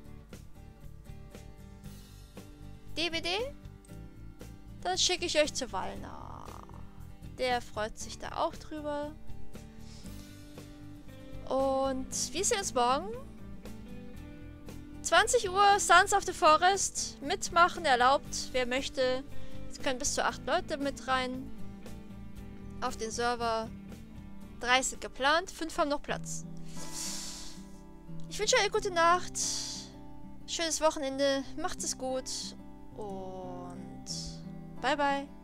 D V D? Dann schicke ich euch zu Wallner. Der freut sich da auch drüber. Und wir sehen uns morgen. zwanzig Uhr, Sons of the Forest. Mitmachen erlaubt, wer möchte. Es können bis zu acht Leute mit rein. Auf den Server. dreißig geplant, fünf haben noch Platz. Ich wünsche euch eine gute Nacht. Schönes Wochenende. Macht es gut. Und bye bye.